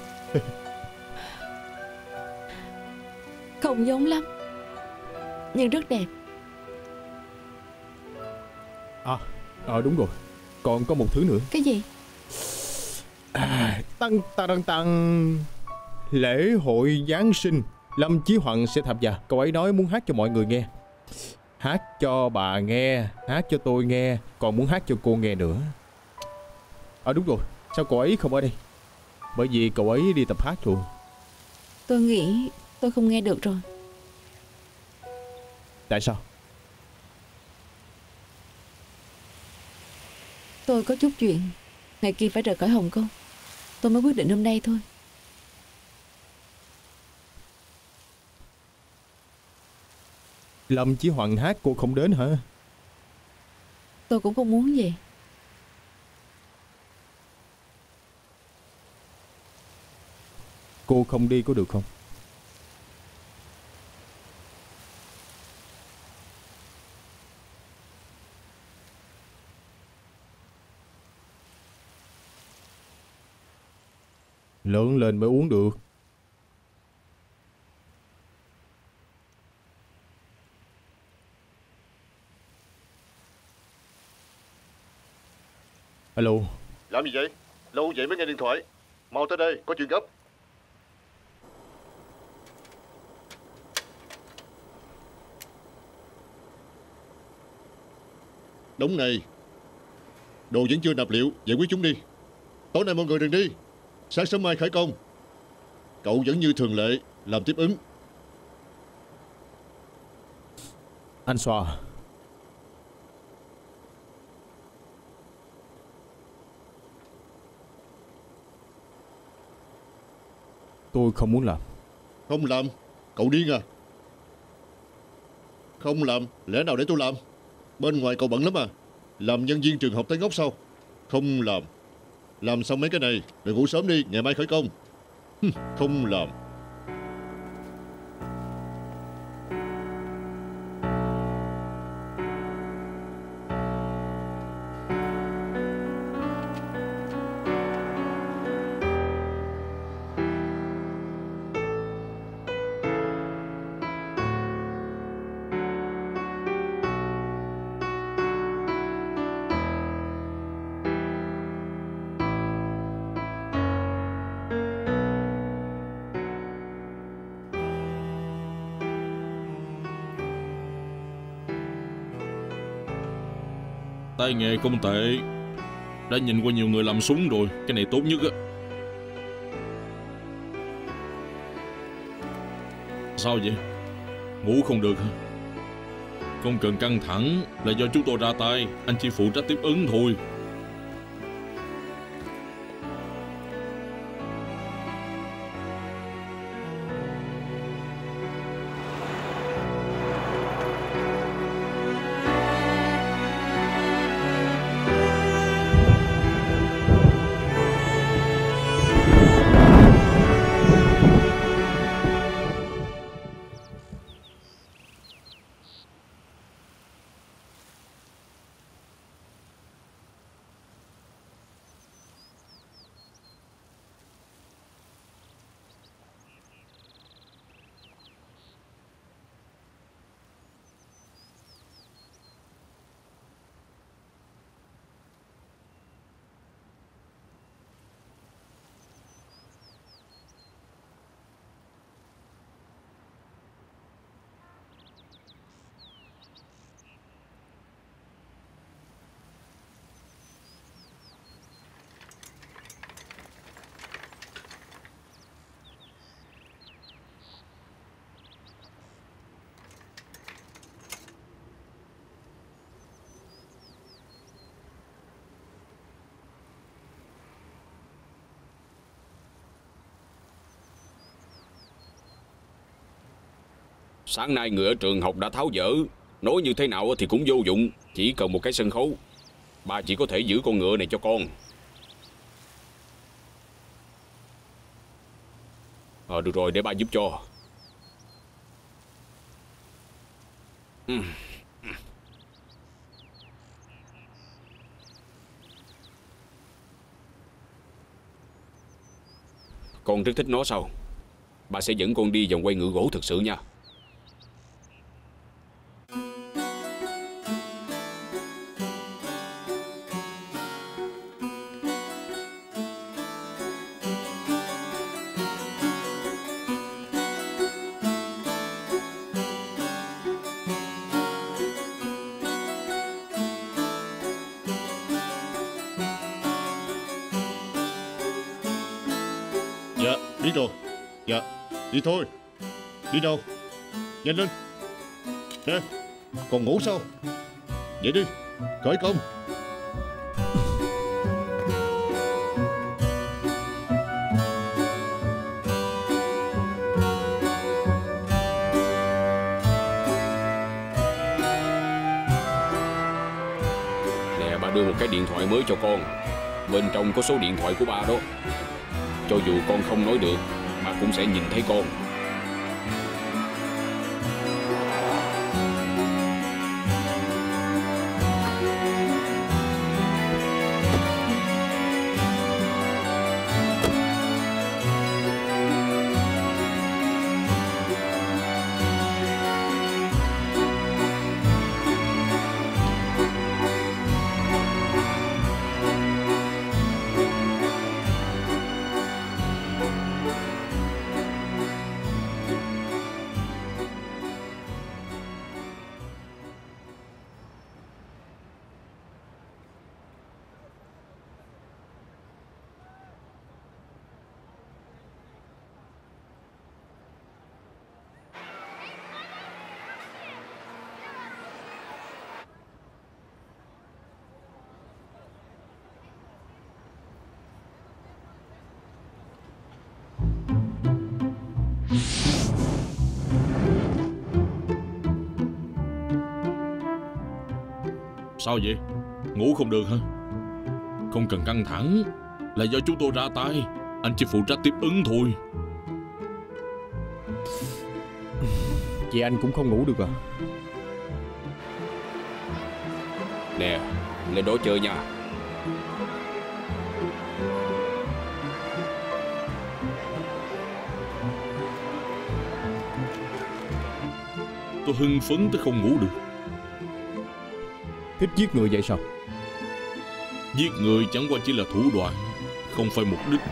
Không giống lắm, nhưng rất đẹp. À, à đúng rồi. Còn có một thứ nữa. Cái gì? À, tăng tăng tăng lễ hội Giáng sinh. Lâm Chí Hoàng sẽ tham gia. Cậu ấy nói muốn hát cho mọi người nghe. Hát cho bà nghe, hát cho tôi nghe, còn muốn hát cho cô nghe nữa. À đúng rồi, sao cậu ấy không ở đây? Bởi vì cậu ấy đi tập hát rồi. Tôi nghĩ tôi không nghe được rồi. Tại sao? Tôi có chút chuyện, ngày kia phải rời khỏi Hồng Kông. tôi mới quyết định hôm nay thôi. Lâm Chí Hoàng hát cô không đến hả? Tôi cũng không muốn về. Cô không đi có được không? Lớn lên mới uống được. Alo. Làm gì vậy? Lâu vậy mới nghe điện thoại. Mau tới đây, có chuyện gấp. Đống này. Đồ vẫn chưa nạp liệu, giải quyết chúng đi. Tối nay mọi người đừng đi. Sáng sớm mai khởi công. Cậu vẫn như thường lệ làm tiếp ứng. Anh Xoa. Tôi không muốn làm. Không làm? Cậu điên à? Không làm, lẽ nào để tôi làm? Bên ngoài cậu bận lắm à? Làm nhân viên trường học tới ngốc sao? Không làm. Làm xong mấy cái này rồi ngủ sớm đi, ngày mai khởi công. Không làm. Tay nghề không tệ. Đã nhìn qua nhiều người làm súng rồi. Cái này tốt nhất á. Sao vậy? Ngủ không được hả? Không cần căng thẳng. Là do chúng tôi ra tay. Anh chỉ phụ trách tiếp ứng thôi. Sáng nay người ở trường học đã tháo dỡ. Nói như thế nào thì cũng vô dụng. Chỉ cần một cái sân khấu. Ba chỉ có thể giữ con ngựa này cho con. Ờ được rồi, để ba giúp cho. Ừ. Con rất thích nó sao? Ba sẽ dẫn con đi vòng quay ngựa gỗ thực sự nha. Dạ, biết rồi. Dạ, đi thôi. Đi đâu? Nhanh lên. Nè, còn ngủ sao? Dậy đi, khởi công. đưa một cái điện thoại mới cho con. Bên trong có số điện thoại của ba đó. Cho dù con không nói được, ba cũng sẽ nhìn thấy con. Sao vậy? Ngủ không được hả? Không cần căng thẳng, là do chúng tôi ra tay. Anh chỉ phụ trách tiếp ứng thôi. Chị anh cũng không ngủ được à? Nè, lên đó chơi nha. Tôi hưng phấn tới không ngủ được. Thích giết người vậy sao? Giết người chẳng qua chỉ là thủ đoạn, không phải mục đích.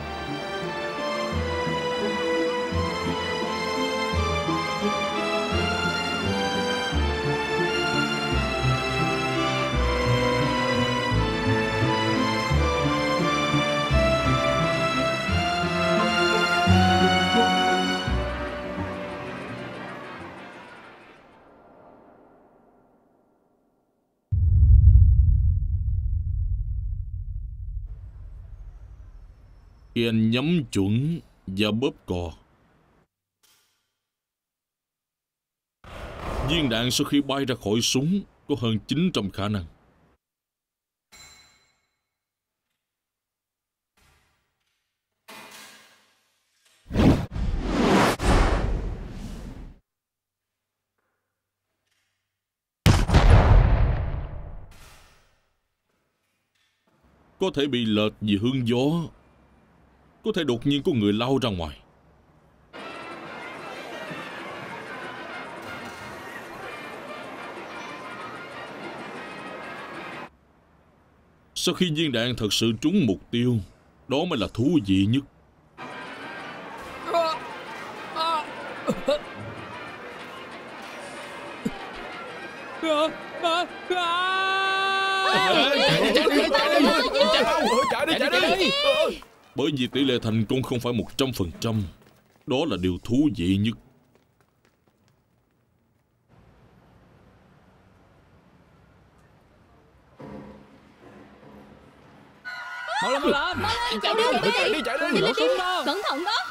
Khi anh nhắm chuẩn và bóp cò, viên đạn sau khi bay ra khỏi súng có hơn chín trăm khả năng. Có thể bị lệch vì hướng gió, có thể đột nhiên có người lao ra ngoài. Sau khi viên đạn thật sự trúng mục tiêu, đó mới là thú vị nhất. Bởi vì tỷ lệ thành công không phải một trăm phần trăm. Đó là điều thú vị nhất. Mau lên, mau lên, Chạy đi, chạy đi, chạy đi, chạy đi. nổ súng đó. Cẩn thận đó.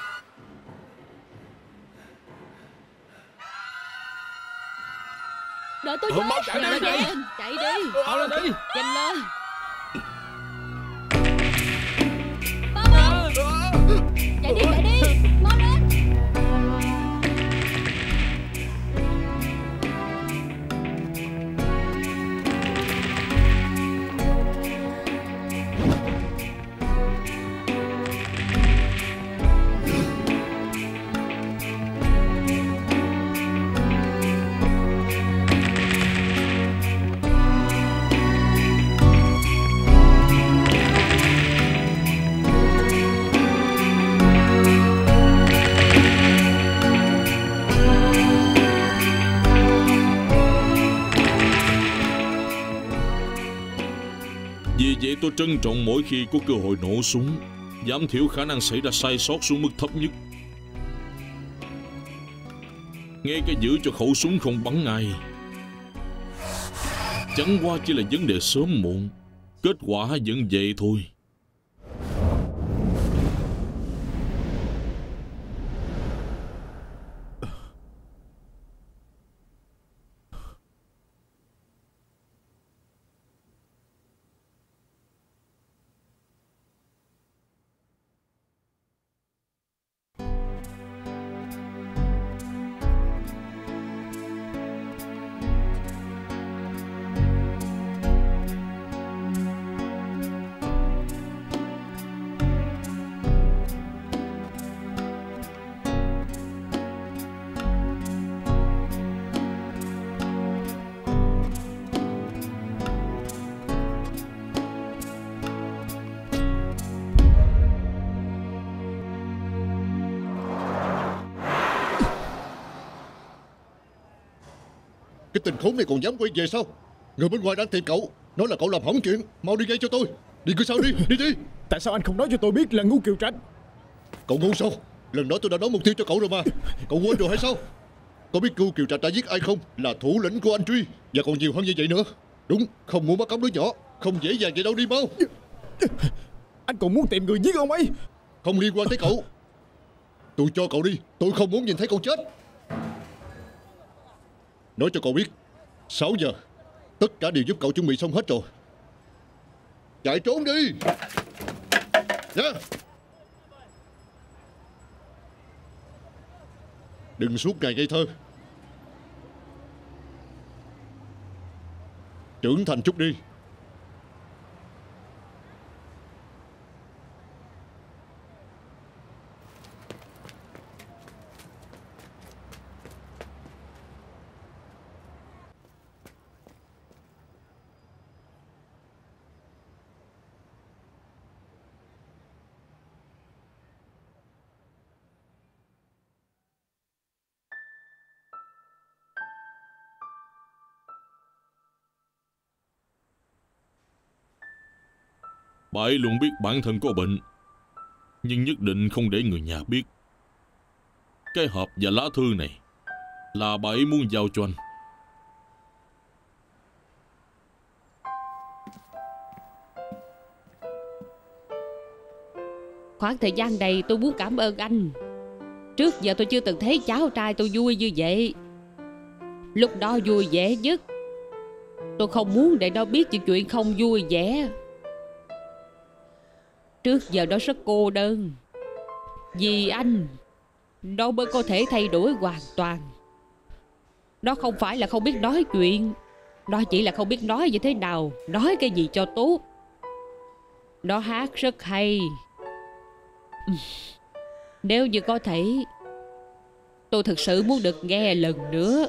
Đợi tôi với. Mau chạy đi, chạy đi. Chạy đi. Mau lên đi. Nhanh lên. Chạy đi, chạy đi. Mau lên. Vì vậy tôi trân trọng mỗi khi có cơ hội nổ súng, giảm thiểu khả năng xảy ra sai sót xuống mức thấp nhất. Ngay cả giữ cho khẩu súng không bắn ai, chẳng qua chỉ là vấn đề sớm muộn, kết quả vẫn vậy thôi. Cái tên khốn này còn dám quay về sao? Người bên ngoài đang tìm cậu, nói là cậu làm hỏng chuyện. Mau đi ngay cho tôi. Đi cứ sao đi, đi đi. Tại sao anh không nói cho tôi biết là Ngưu Kiều Trạch? Cậu ngu sao? Lần đó tôi đã nói mục tiêu cho cậu rồi mà. Cậu quên rồi hay sao? Có biết Ngưu Kiều Trạch đã giết ai không? Là thủ lĩnh của anh Truy. Và còn nhiều hơn như vậy nữa. Đúng, không muốn bắt cóc đứa nhỏ. Không dễ dàng vậy đâu, đi mau. Anh còn muốn tìm người giết ông ấy? Không liên quan tới cậu. Tôi cho cậu đi. Tôi không muốn nhìn thấy cậu chết. Nói cho cậu biết, sáu giờ tất cả đều giúp cậu chuẩn bị xong hết rồi. Chạy trốn đi nha. Đừng suốt ngày ngây thơ. Trưởng thành chút đi. Bà ấy luôn biết bản thân có bệnh, nhưng nhất định không để người nhà biết. Cái hộp và lá thư này là bà ấy muốn giao cho anh. Khoảng thời gian này tôi muốn cảm ơn anh. Trước giờ tôi chưa từng thấy cháu trai tôi vui như vậy. Lúc đó vui vẻ nhất. Tôi không muốn để nó biết những chuyện không vui vẻ. Trước giờ nó rất cô đơn. Vì anh, nó mới có thể thay đổi hoàn toàn. Nó không phải là không biết nói chuyện. Nó chỉ là không biết nói như thế nào, nói cái gì cho tốt. Nó hát rất hay. Nếu như có thể, tôi thực sự muốn được nghe lần nữa.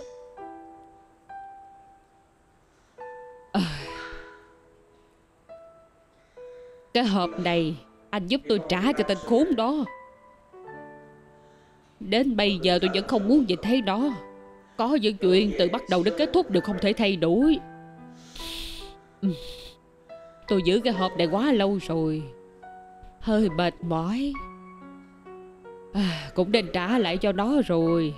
à, Cái hộp này anh giúp tôi trả cho tên khốn đó. Đến bây giờ tôi vẫn không muốn nhìn thấy nó. Có những chuyện từ bắt đầu đến kết thúc đều không thể thay đổi. Tôi giữ cái hộp này quá lâu rồi, hơi mệt mỏi. à, Cũng nên trả lại cho nó rồi.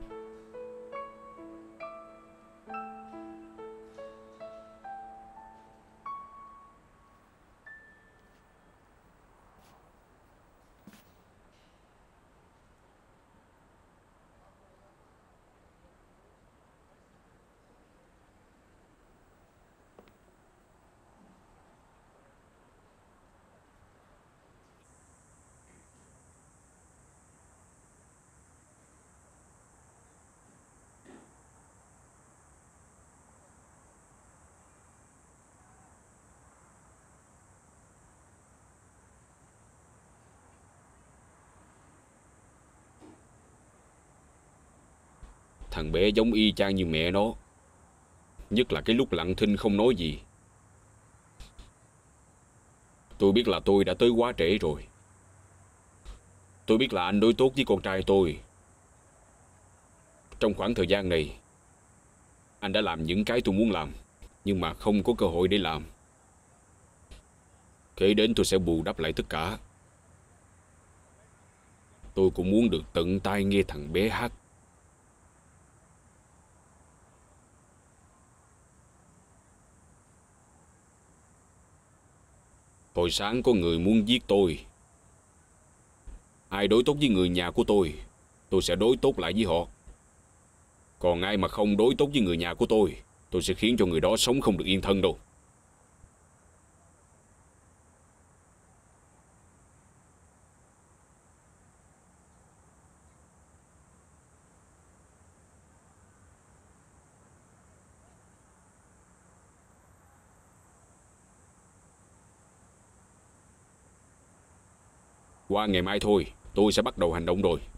Thằng bé giống y chang như mẹ nó. Nhất là cái lúc lặng thinh không nói gì. Tôi biết là tôi đã tới quá trễ rồi. Tôi biết là anh đối tốt với con trai tôi. Trong khoảng thời gian này, anh đã làm những cái tôi muốn làm, nhưng mà không có cơ hội để làm. Kể đến tôi sẽ bù đắp lại tất cả. Tôi cũng muốn được tận tai nghe thằng bé hát. Hồi sáng có người muốn giết tôi. Ai đối tốt với người nhà của tôi, tôi sẽ đối tốt lại với họ. Còn ai mà không đối tốt với người nhà của tôi, tôi sẽ khiến cho người đó sống không được yên thân đâu. Qua ngày mai thôi, tôi sẽ bắt đầu hành động rồi.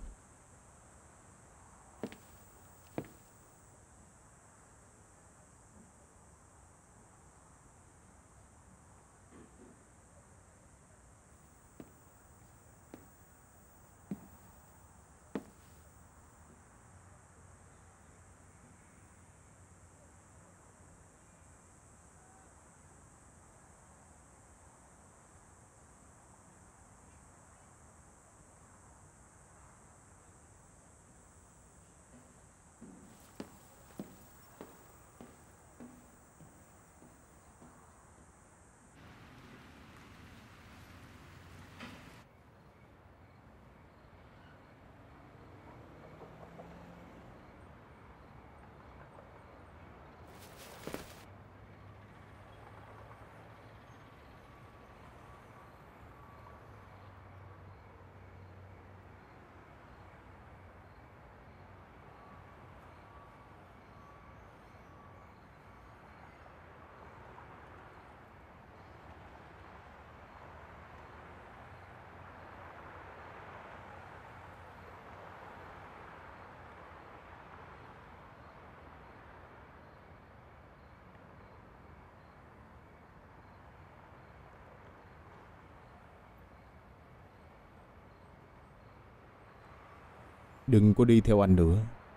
Đừng có đi theo anh nữa.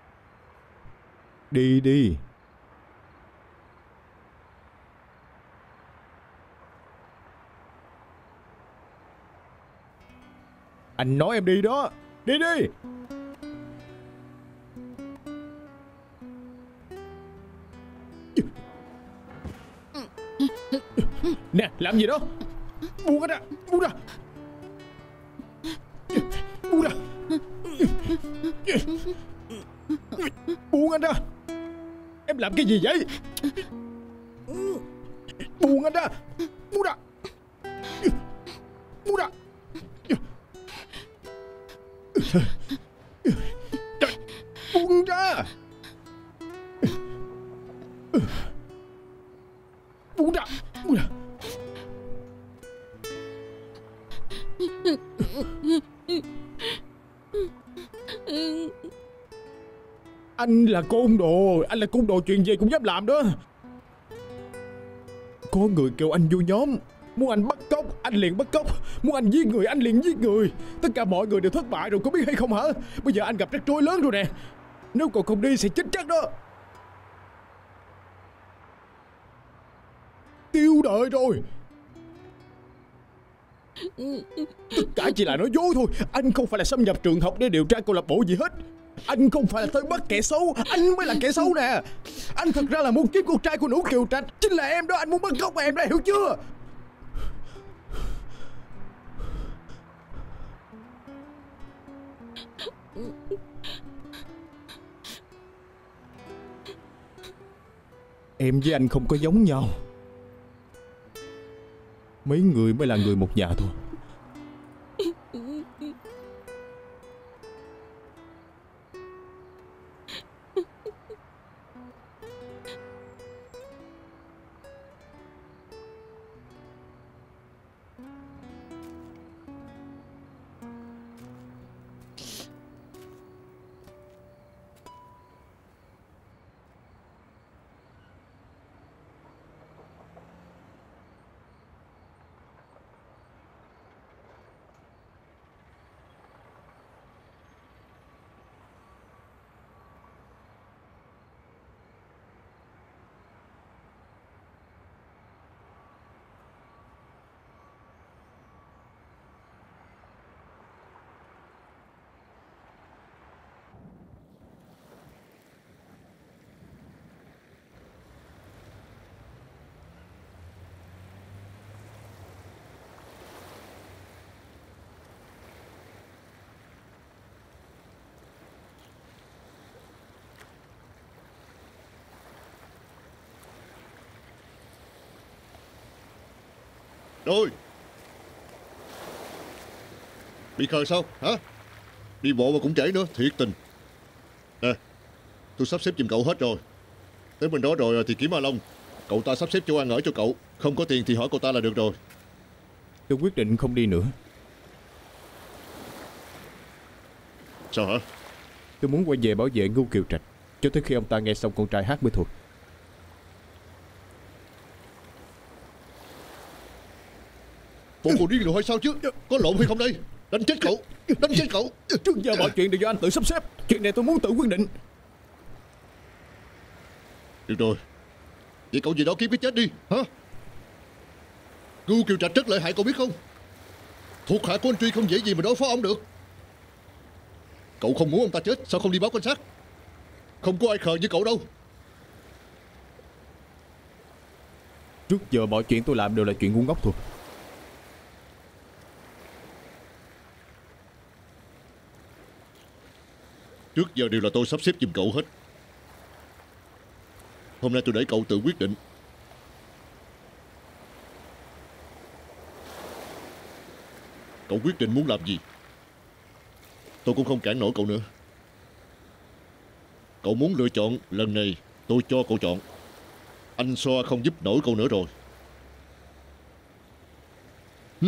Đi đi. Anh nói em đi đó. Đi đi. Nè, làm gì đó? Buông anh ra. Buông ra. Buông ra. Buông anh ra. Em làm cái gì vậy? Buông anh ra. Buông ra. Buông ra. Trời, buông ra. Buông ra. Buông ra. Anh là côn đồ. Anh là côn đồ, chuyện gì cũng dám làm đó. Có người kêu anh vô nhóm, muốn anh bắt cóc, anh liền bắt cóc. Muốn anh giết người, anh liền giết người. Tất cả mọi người đều thất bại rồi, có biết hay không hả? Bây giờ anh gặp rắc rối lớn rồi nè. Nếu còn không đi sẽ chết chắc đó. Tiêu đời rồi. Tất cả chỉ là nói dối thôi. Anh không phải là xâm nhập trường học để điều tra câu lạc bộ gì hết. Anh không phải là tới bắt kẻ xấu. Anh mới là kẻ xấu nè. Anh thật ra là muốn kiếm con trai của Nữ Kiều Trạch. Chính là em đó. Anh muốn bắt cóc em đó, hiểu chưa? Em với anh không có giống nhau. Mấy người mới là người một nhà thôi. Rồi. Bị khờ sao hả? Đi bộ mà cũng trễ nữa, thiệt tình. Nè, tôi sắp xếp giùm cậu hết rồi. Tới bên đó rồi thì kiếm A Long. Cậu ta sắp xếp chỗ ăn ở cho cậu. Không có tiền thì hỏi cậu ta là được rồi. Tôi quyết định không đi nữa. Sao hả? Tôi muốn quay về bảo vệ Ngưu Kiều Trạch cho tới khi ông ta nghe xong con trai hát mới thôi. Bộ cô điên rồi hay sao chứ? Có lộn hay không đây? Đánh chết cậu. Đánh chết cậu. Trước giờ mọi chuyện đều do anh tự sắp xếp. Chuyện này tôi muốn tự quyết định. Được rồi. Vậy cậu gì đó kiếm cái chết đi hả? Ngưu Kiều Trạch rất lợi hại cậu biết không? Thuộc hạ của anh Truy không dễ gì mà đối phó ông được. Cậu không muốn ông ta chết, sao không đi báo cảnh sát? Không có ai khờ như cậu đâu. Trước giờ mọi chuyện tôi làm đều là chuyện ngu ngốc thôi. Trước giờ đều là tôi sắp xếp giùm cậu hết. Hôm nay tôi để cậu tự quyết định. Cậu quyết định muốn làm gì, tôi cũng không cản nổi cậu nữa. Cậu muốn lựa chọn, lần này tôi cho cậu chọn. Anh Xoa không giúp nổi cậu nữa rồi. Hừm.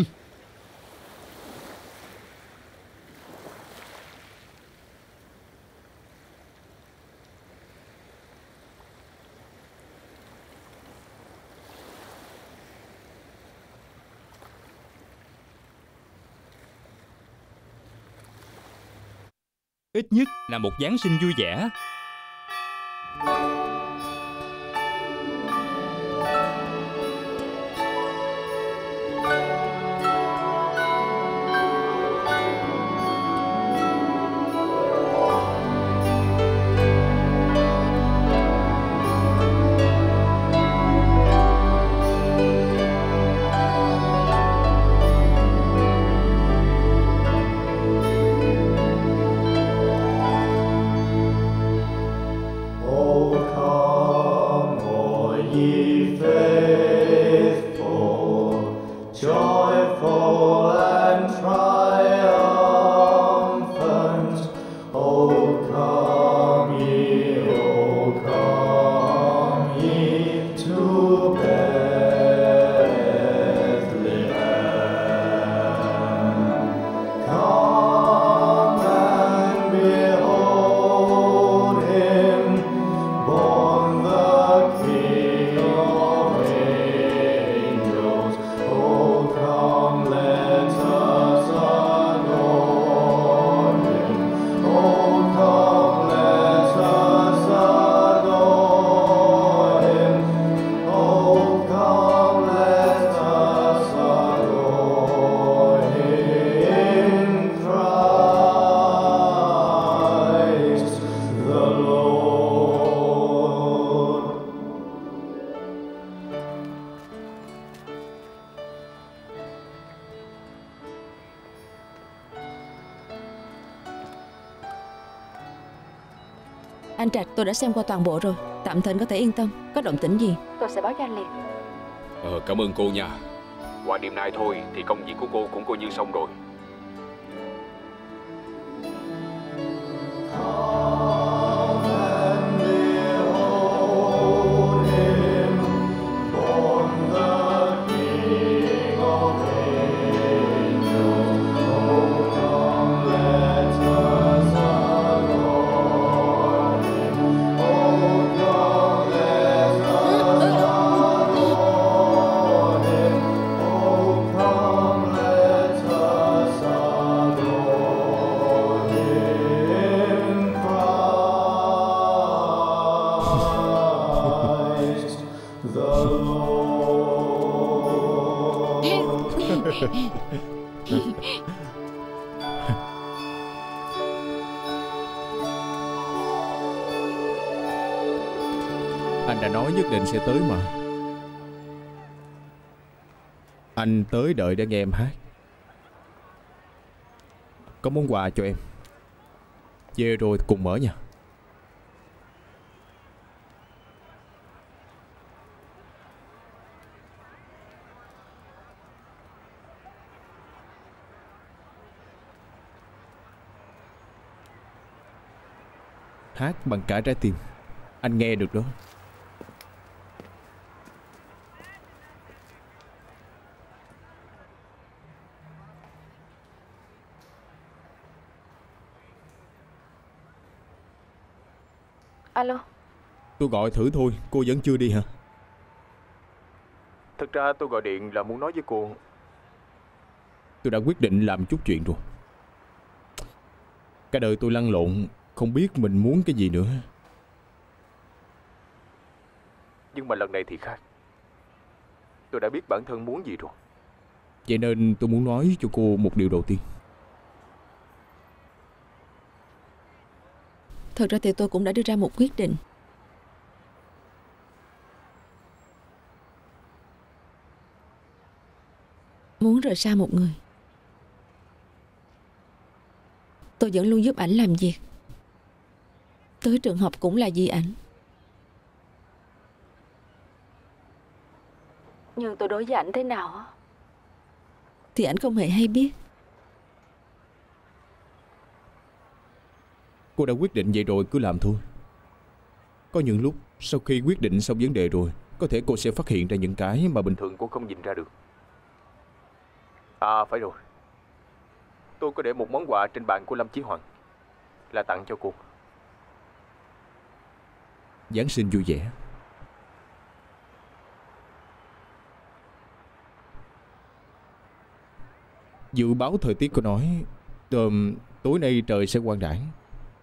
ít nhất là một Giáng sinh vui vẻ. Anh Trạch, tôi đã xem qua toàn bộ rồi. Tạm thời có thể yên tâm. Có động tĩnh gì tôi sẽ báo cho anh liền. Ờ, cảm ơn cô nha. Qua đêm nay thôi thì công việc của cô cũng coi như xong rồi. Anh đã nói nhất định sẽ tới mà. Anh tới đợi để nghe em hát. Có món quà cho em. Về rồi cùng mở nha. Hát bằng cả trái tim. Anh nghe được đó. Alo. Tôi gọi thử thôi. Cô vẫn chưa đi hả? Thật ra tôi gọi điện là muốn nói với cô, tôi đã quyết định làm chút chuyện rồi. Cả đời tôi lăn lộn, không biết mình muốn cái gì nữa. Nhưng mà lần này thì khác. Tôi đã biết bản thân muốn gì rồi. Vậy nên tôi muốn nói cho cô một điều đầu tiên. Thật ra thì tôi cũng đã đưa ra một quyết định. Muốn rời xa một người. Tôi vẫn luôn giúp ảnh làm việc. Tới trường học cũng là vì ảnh. Nhưng tôi đối với ảnh thế nào thì ảnh không hề hay biết. Cô đã quyết định vậy rồi, cứ làm thôi. Có những lúc sau khi quyết định xong vấn đề rồi, có thể cô sẽ phát hiện ra những cái mà bình thường cô không nhìn ra được. À phải rồi, tôi có để một món quà trên bàn của Lâm Chí Hoàng, là tặng cho cô. Giáng sinh vui vẻ. Dự báo thời tiết có nói tầm tối nay trời sẽ quang đãng,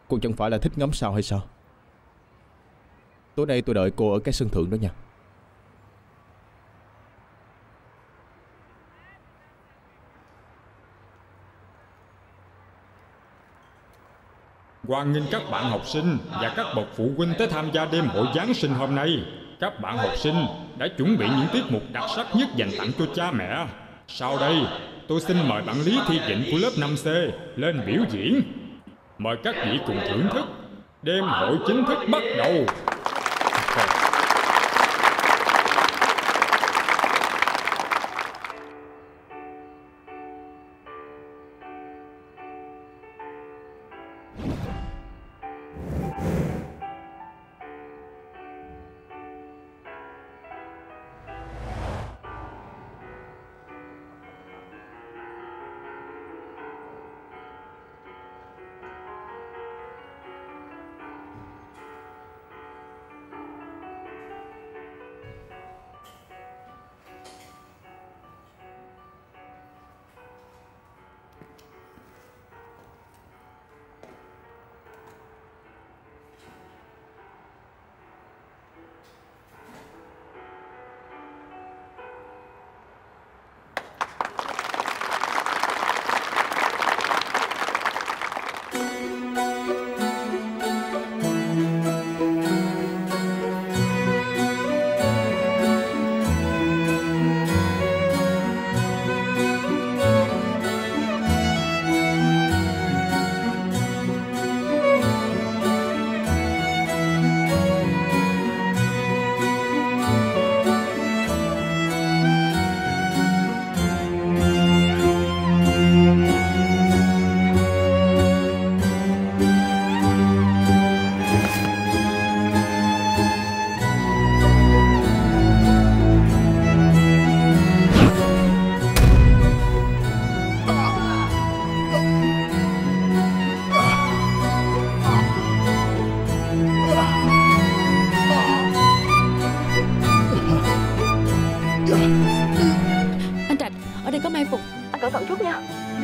Cô chẳng phải là thích ngắm sao hay sao? Tối nay tôi đợi cô ở cái sân thượng đó nha. Hoan nghênh các bạn học sinh và các bậc phụ huynh tới tham gia đêm hội Giáng sinh hôm nay. Các bạn học sinh đã chuẩn bị những tiết mục đặc sắc nhất dành tặng cho cha mẹ. Sau đây, tôi xin mời bạn Lý Thi Vịnh của lớp năm C lên biểu diễn. Mời các vị cùng thưởng thức. Đêm hội chính thức bắt đầu. Anh Trạch, ở đây có mai phục. Anh cẩn thận chút nha.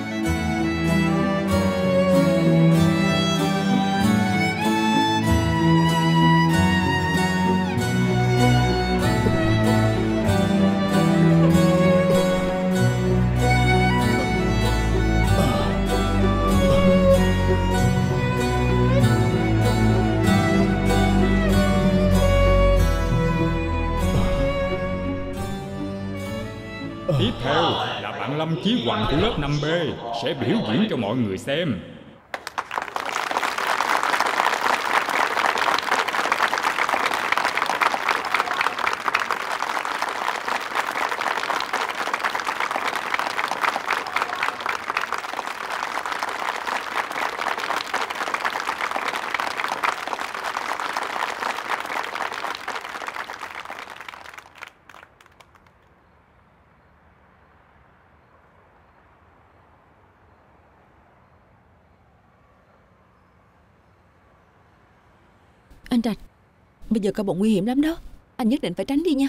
Tiếp theo là bạn Lâm Chí Hoàng của lớp năm B sẽ biểu diễn cho mọi người xem. Anh Trạch, bây giờ coi bộ nguy hiểm lắm đó. Anh nhất định phải tránh đi nha.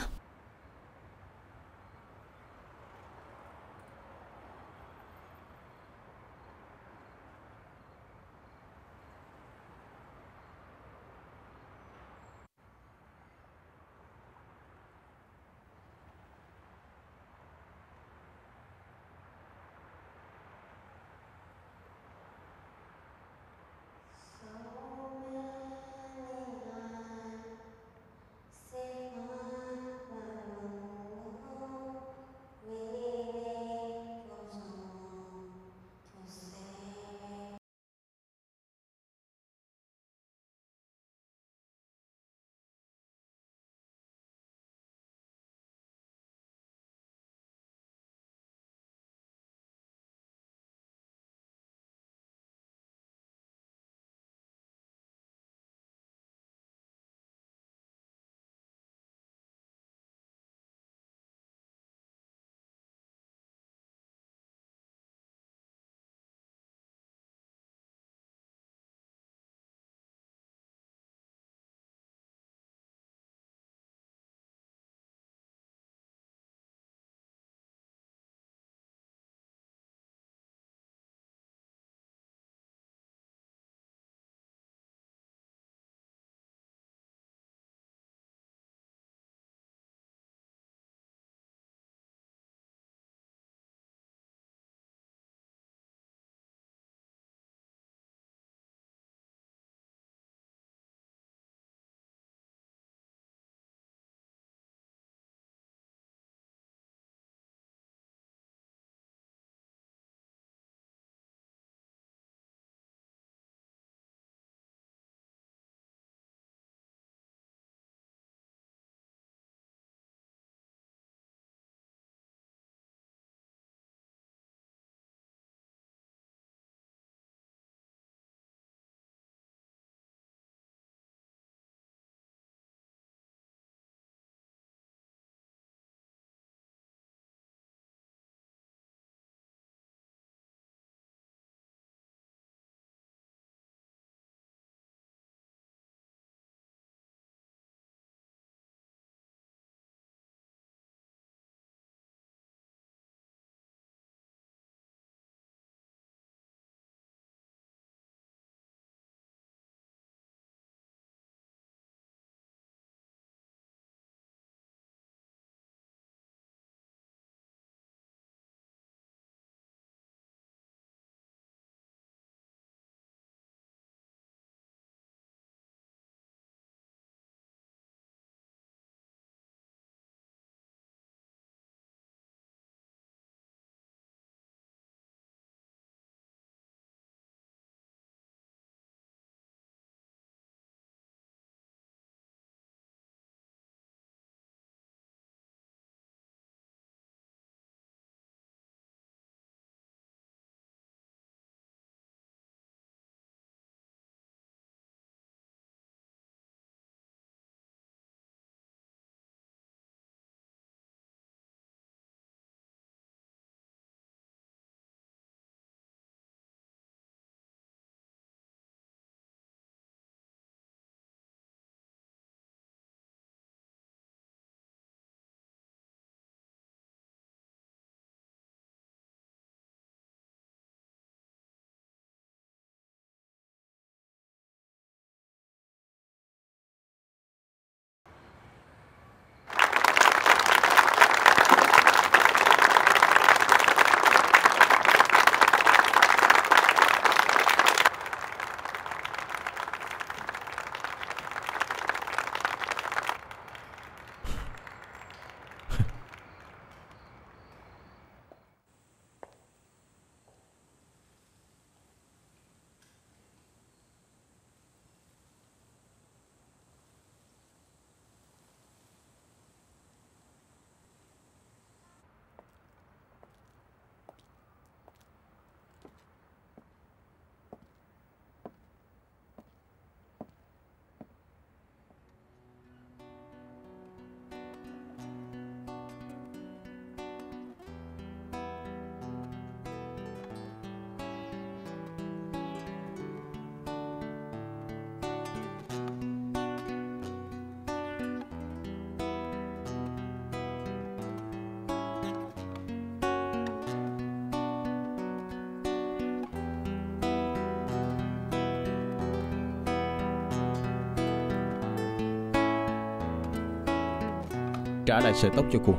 trả lại sợi tóc cho cô.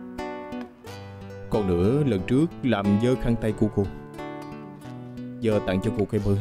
Còn nữa, lần trước làm dơ khăn tay của cô, giờ tặng cho cô cái mới.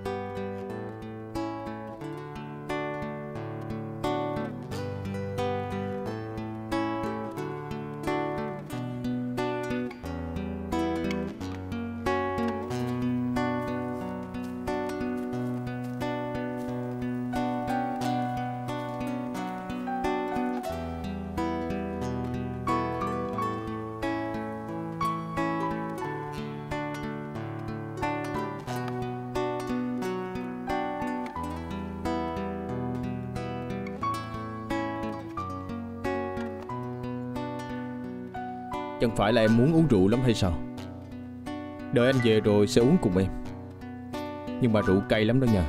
Chẳng phải là em muốn uống rượu lắm hay sao? Đợi anh về rồi sẽ uống cùng em. Nhưng mà rượu cay lắm đó nha.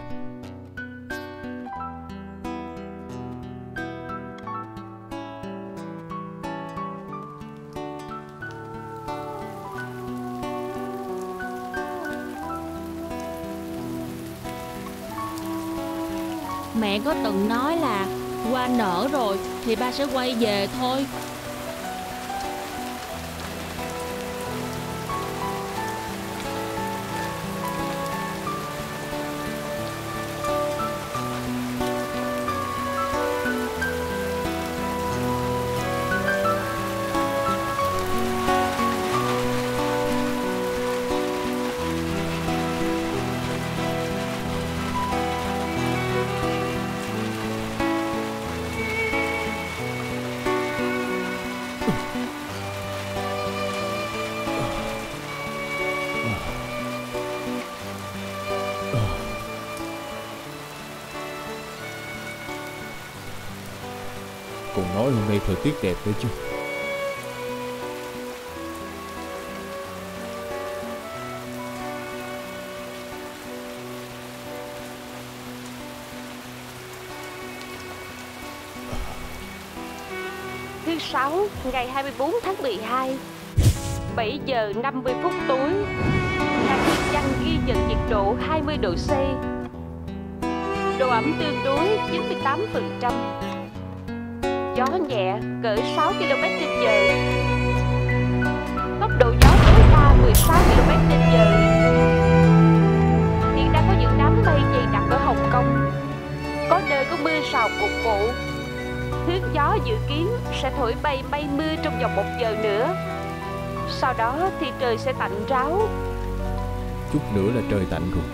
Mẹ có từng nói là hoa nở rồi thì ba sẽ quay về thôi. Còn nói hôm nay thời tiết đẹp nữa chứ. Thứ Sáu, ngày hai mươi bốn tháng mười hai, bảy giờ năm mươi phút tối, Đài Thiên Văn ghi nhận nhiệt độ hai mươi độ C, độ ẩm tương đối chín mươi tám phần trăm, gió nhẹ cỡ sáu ki lô mét trên giờ, tốc độ gió tối đa mười sáu ki lô mét trên giờ. Hiện đang có những đám mây dày đặc ở Hồng Kông, có nơi có mưa rào cục bộ. Hướng gió dự kiến sẽ thổi bay mây mưa trong vòng một giờ nữa. Sau đó thì trời sẽ tạnh ráo. Chút nữa là trời tạnh rồi.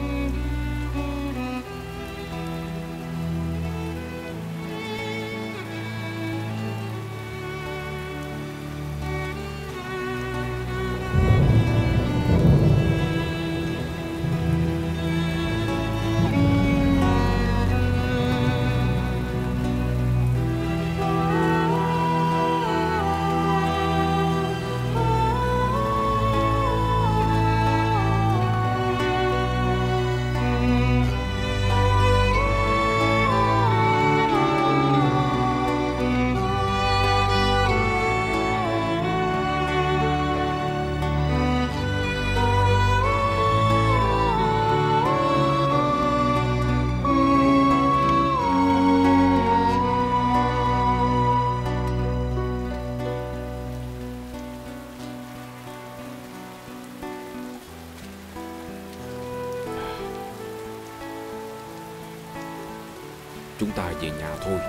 Chúng ta về nhà thôi.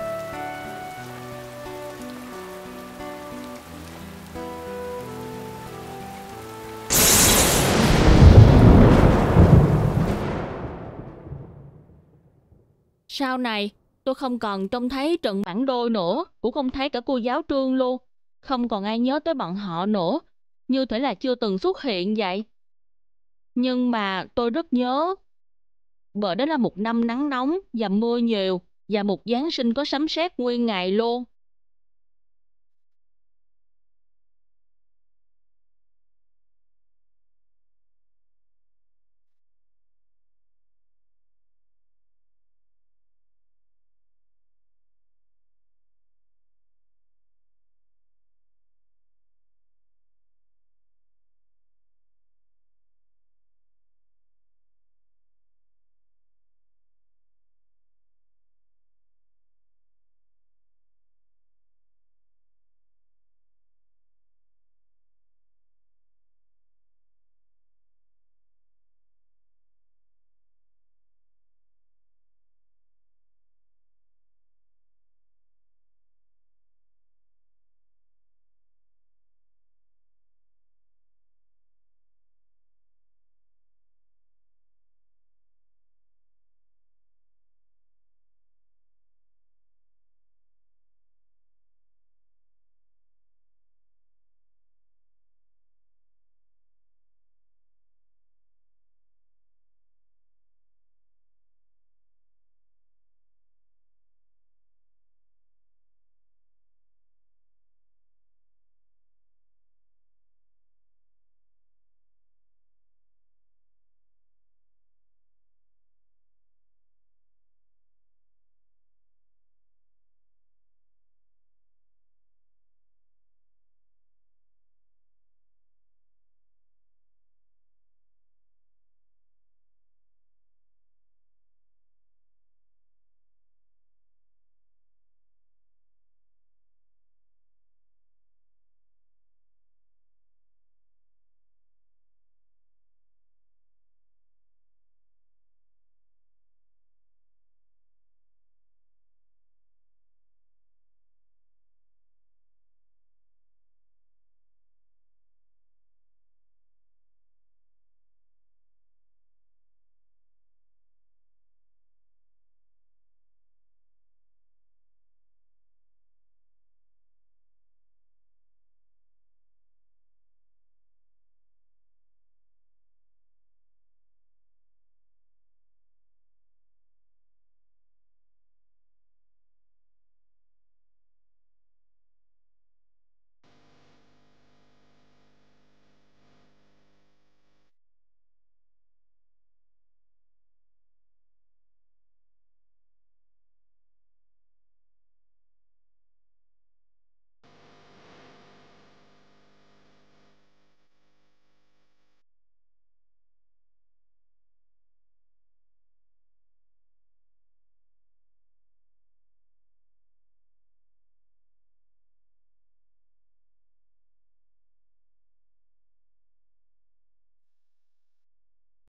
Sau này tôi không còn trông thấy Trần Mãn Đôi nữa, cũng không thấy cả cô giáo Trương luôn. Không còn ai nhớ tới bọn họ nữa, như thể là chưa từng xuất hiện vậy. Nhưng mà tôi rất nhớ, bởi đó là một năm nắng nóng và mưa nhiều, và một Giáng sinh có sấm sét nguyên ngày luôn.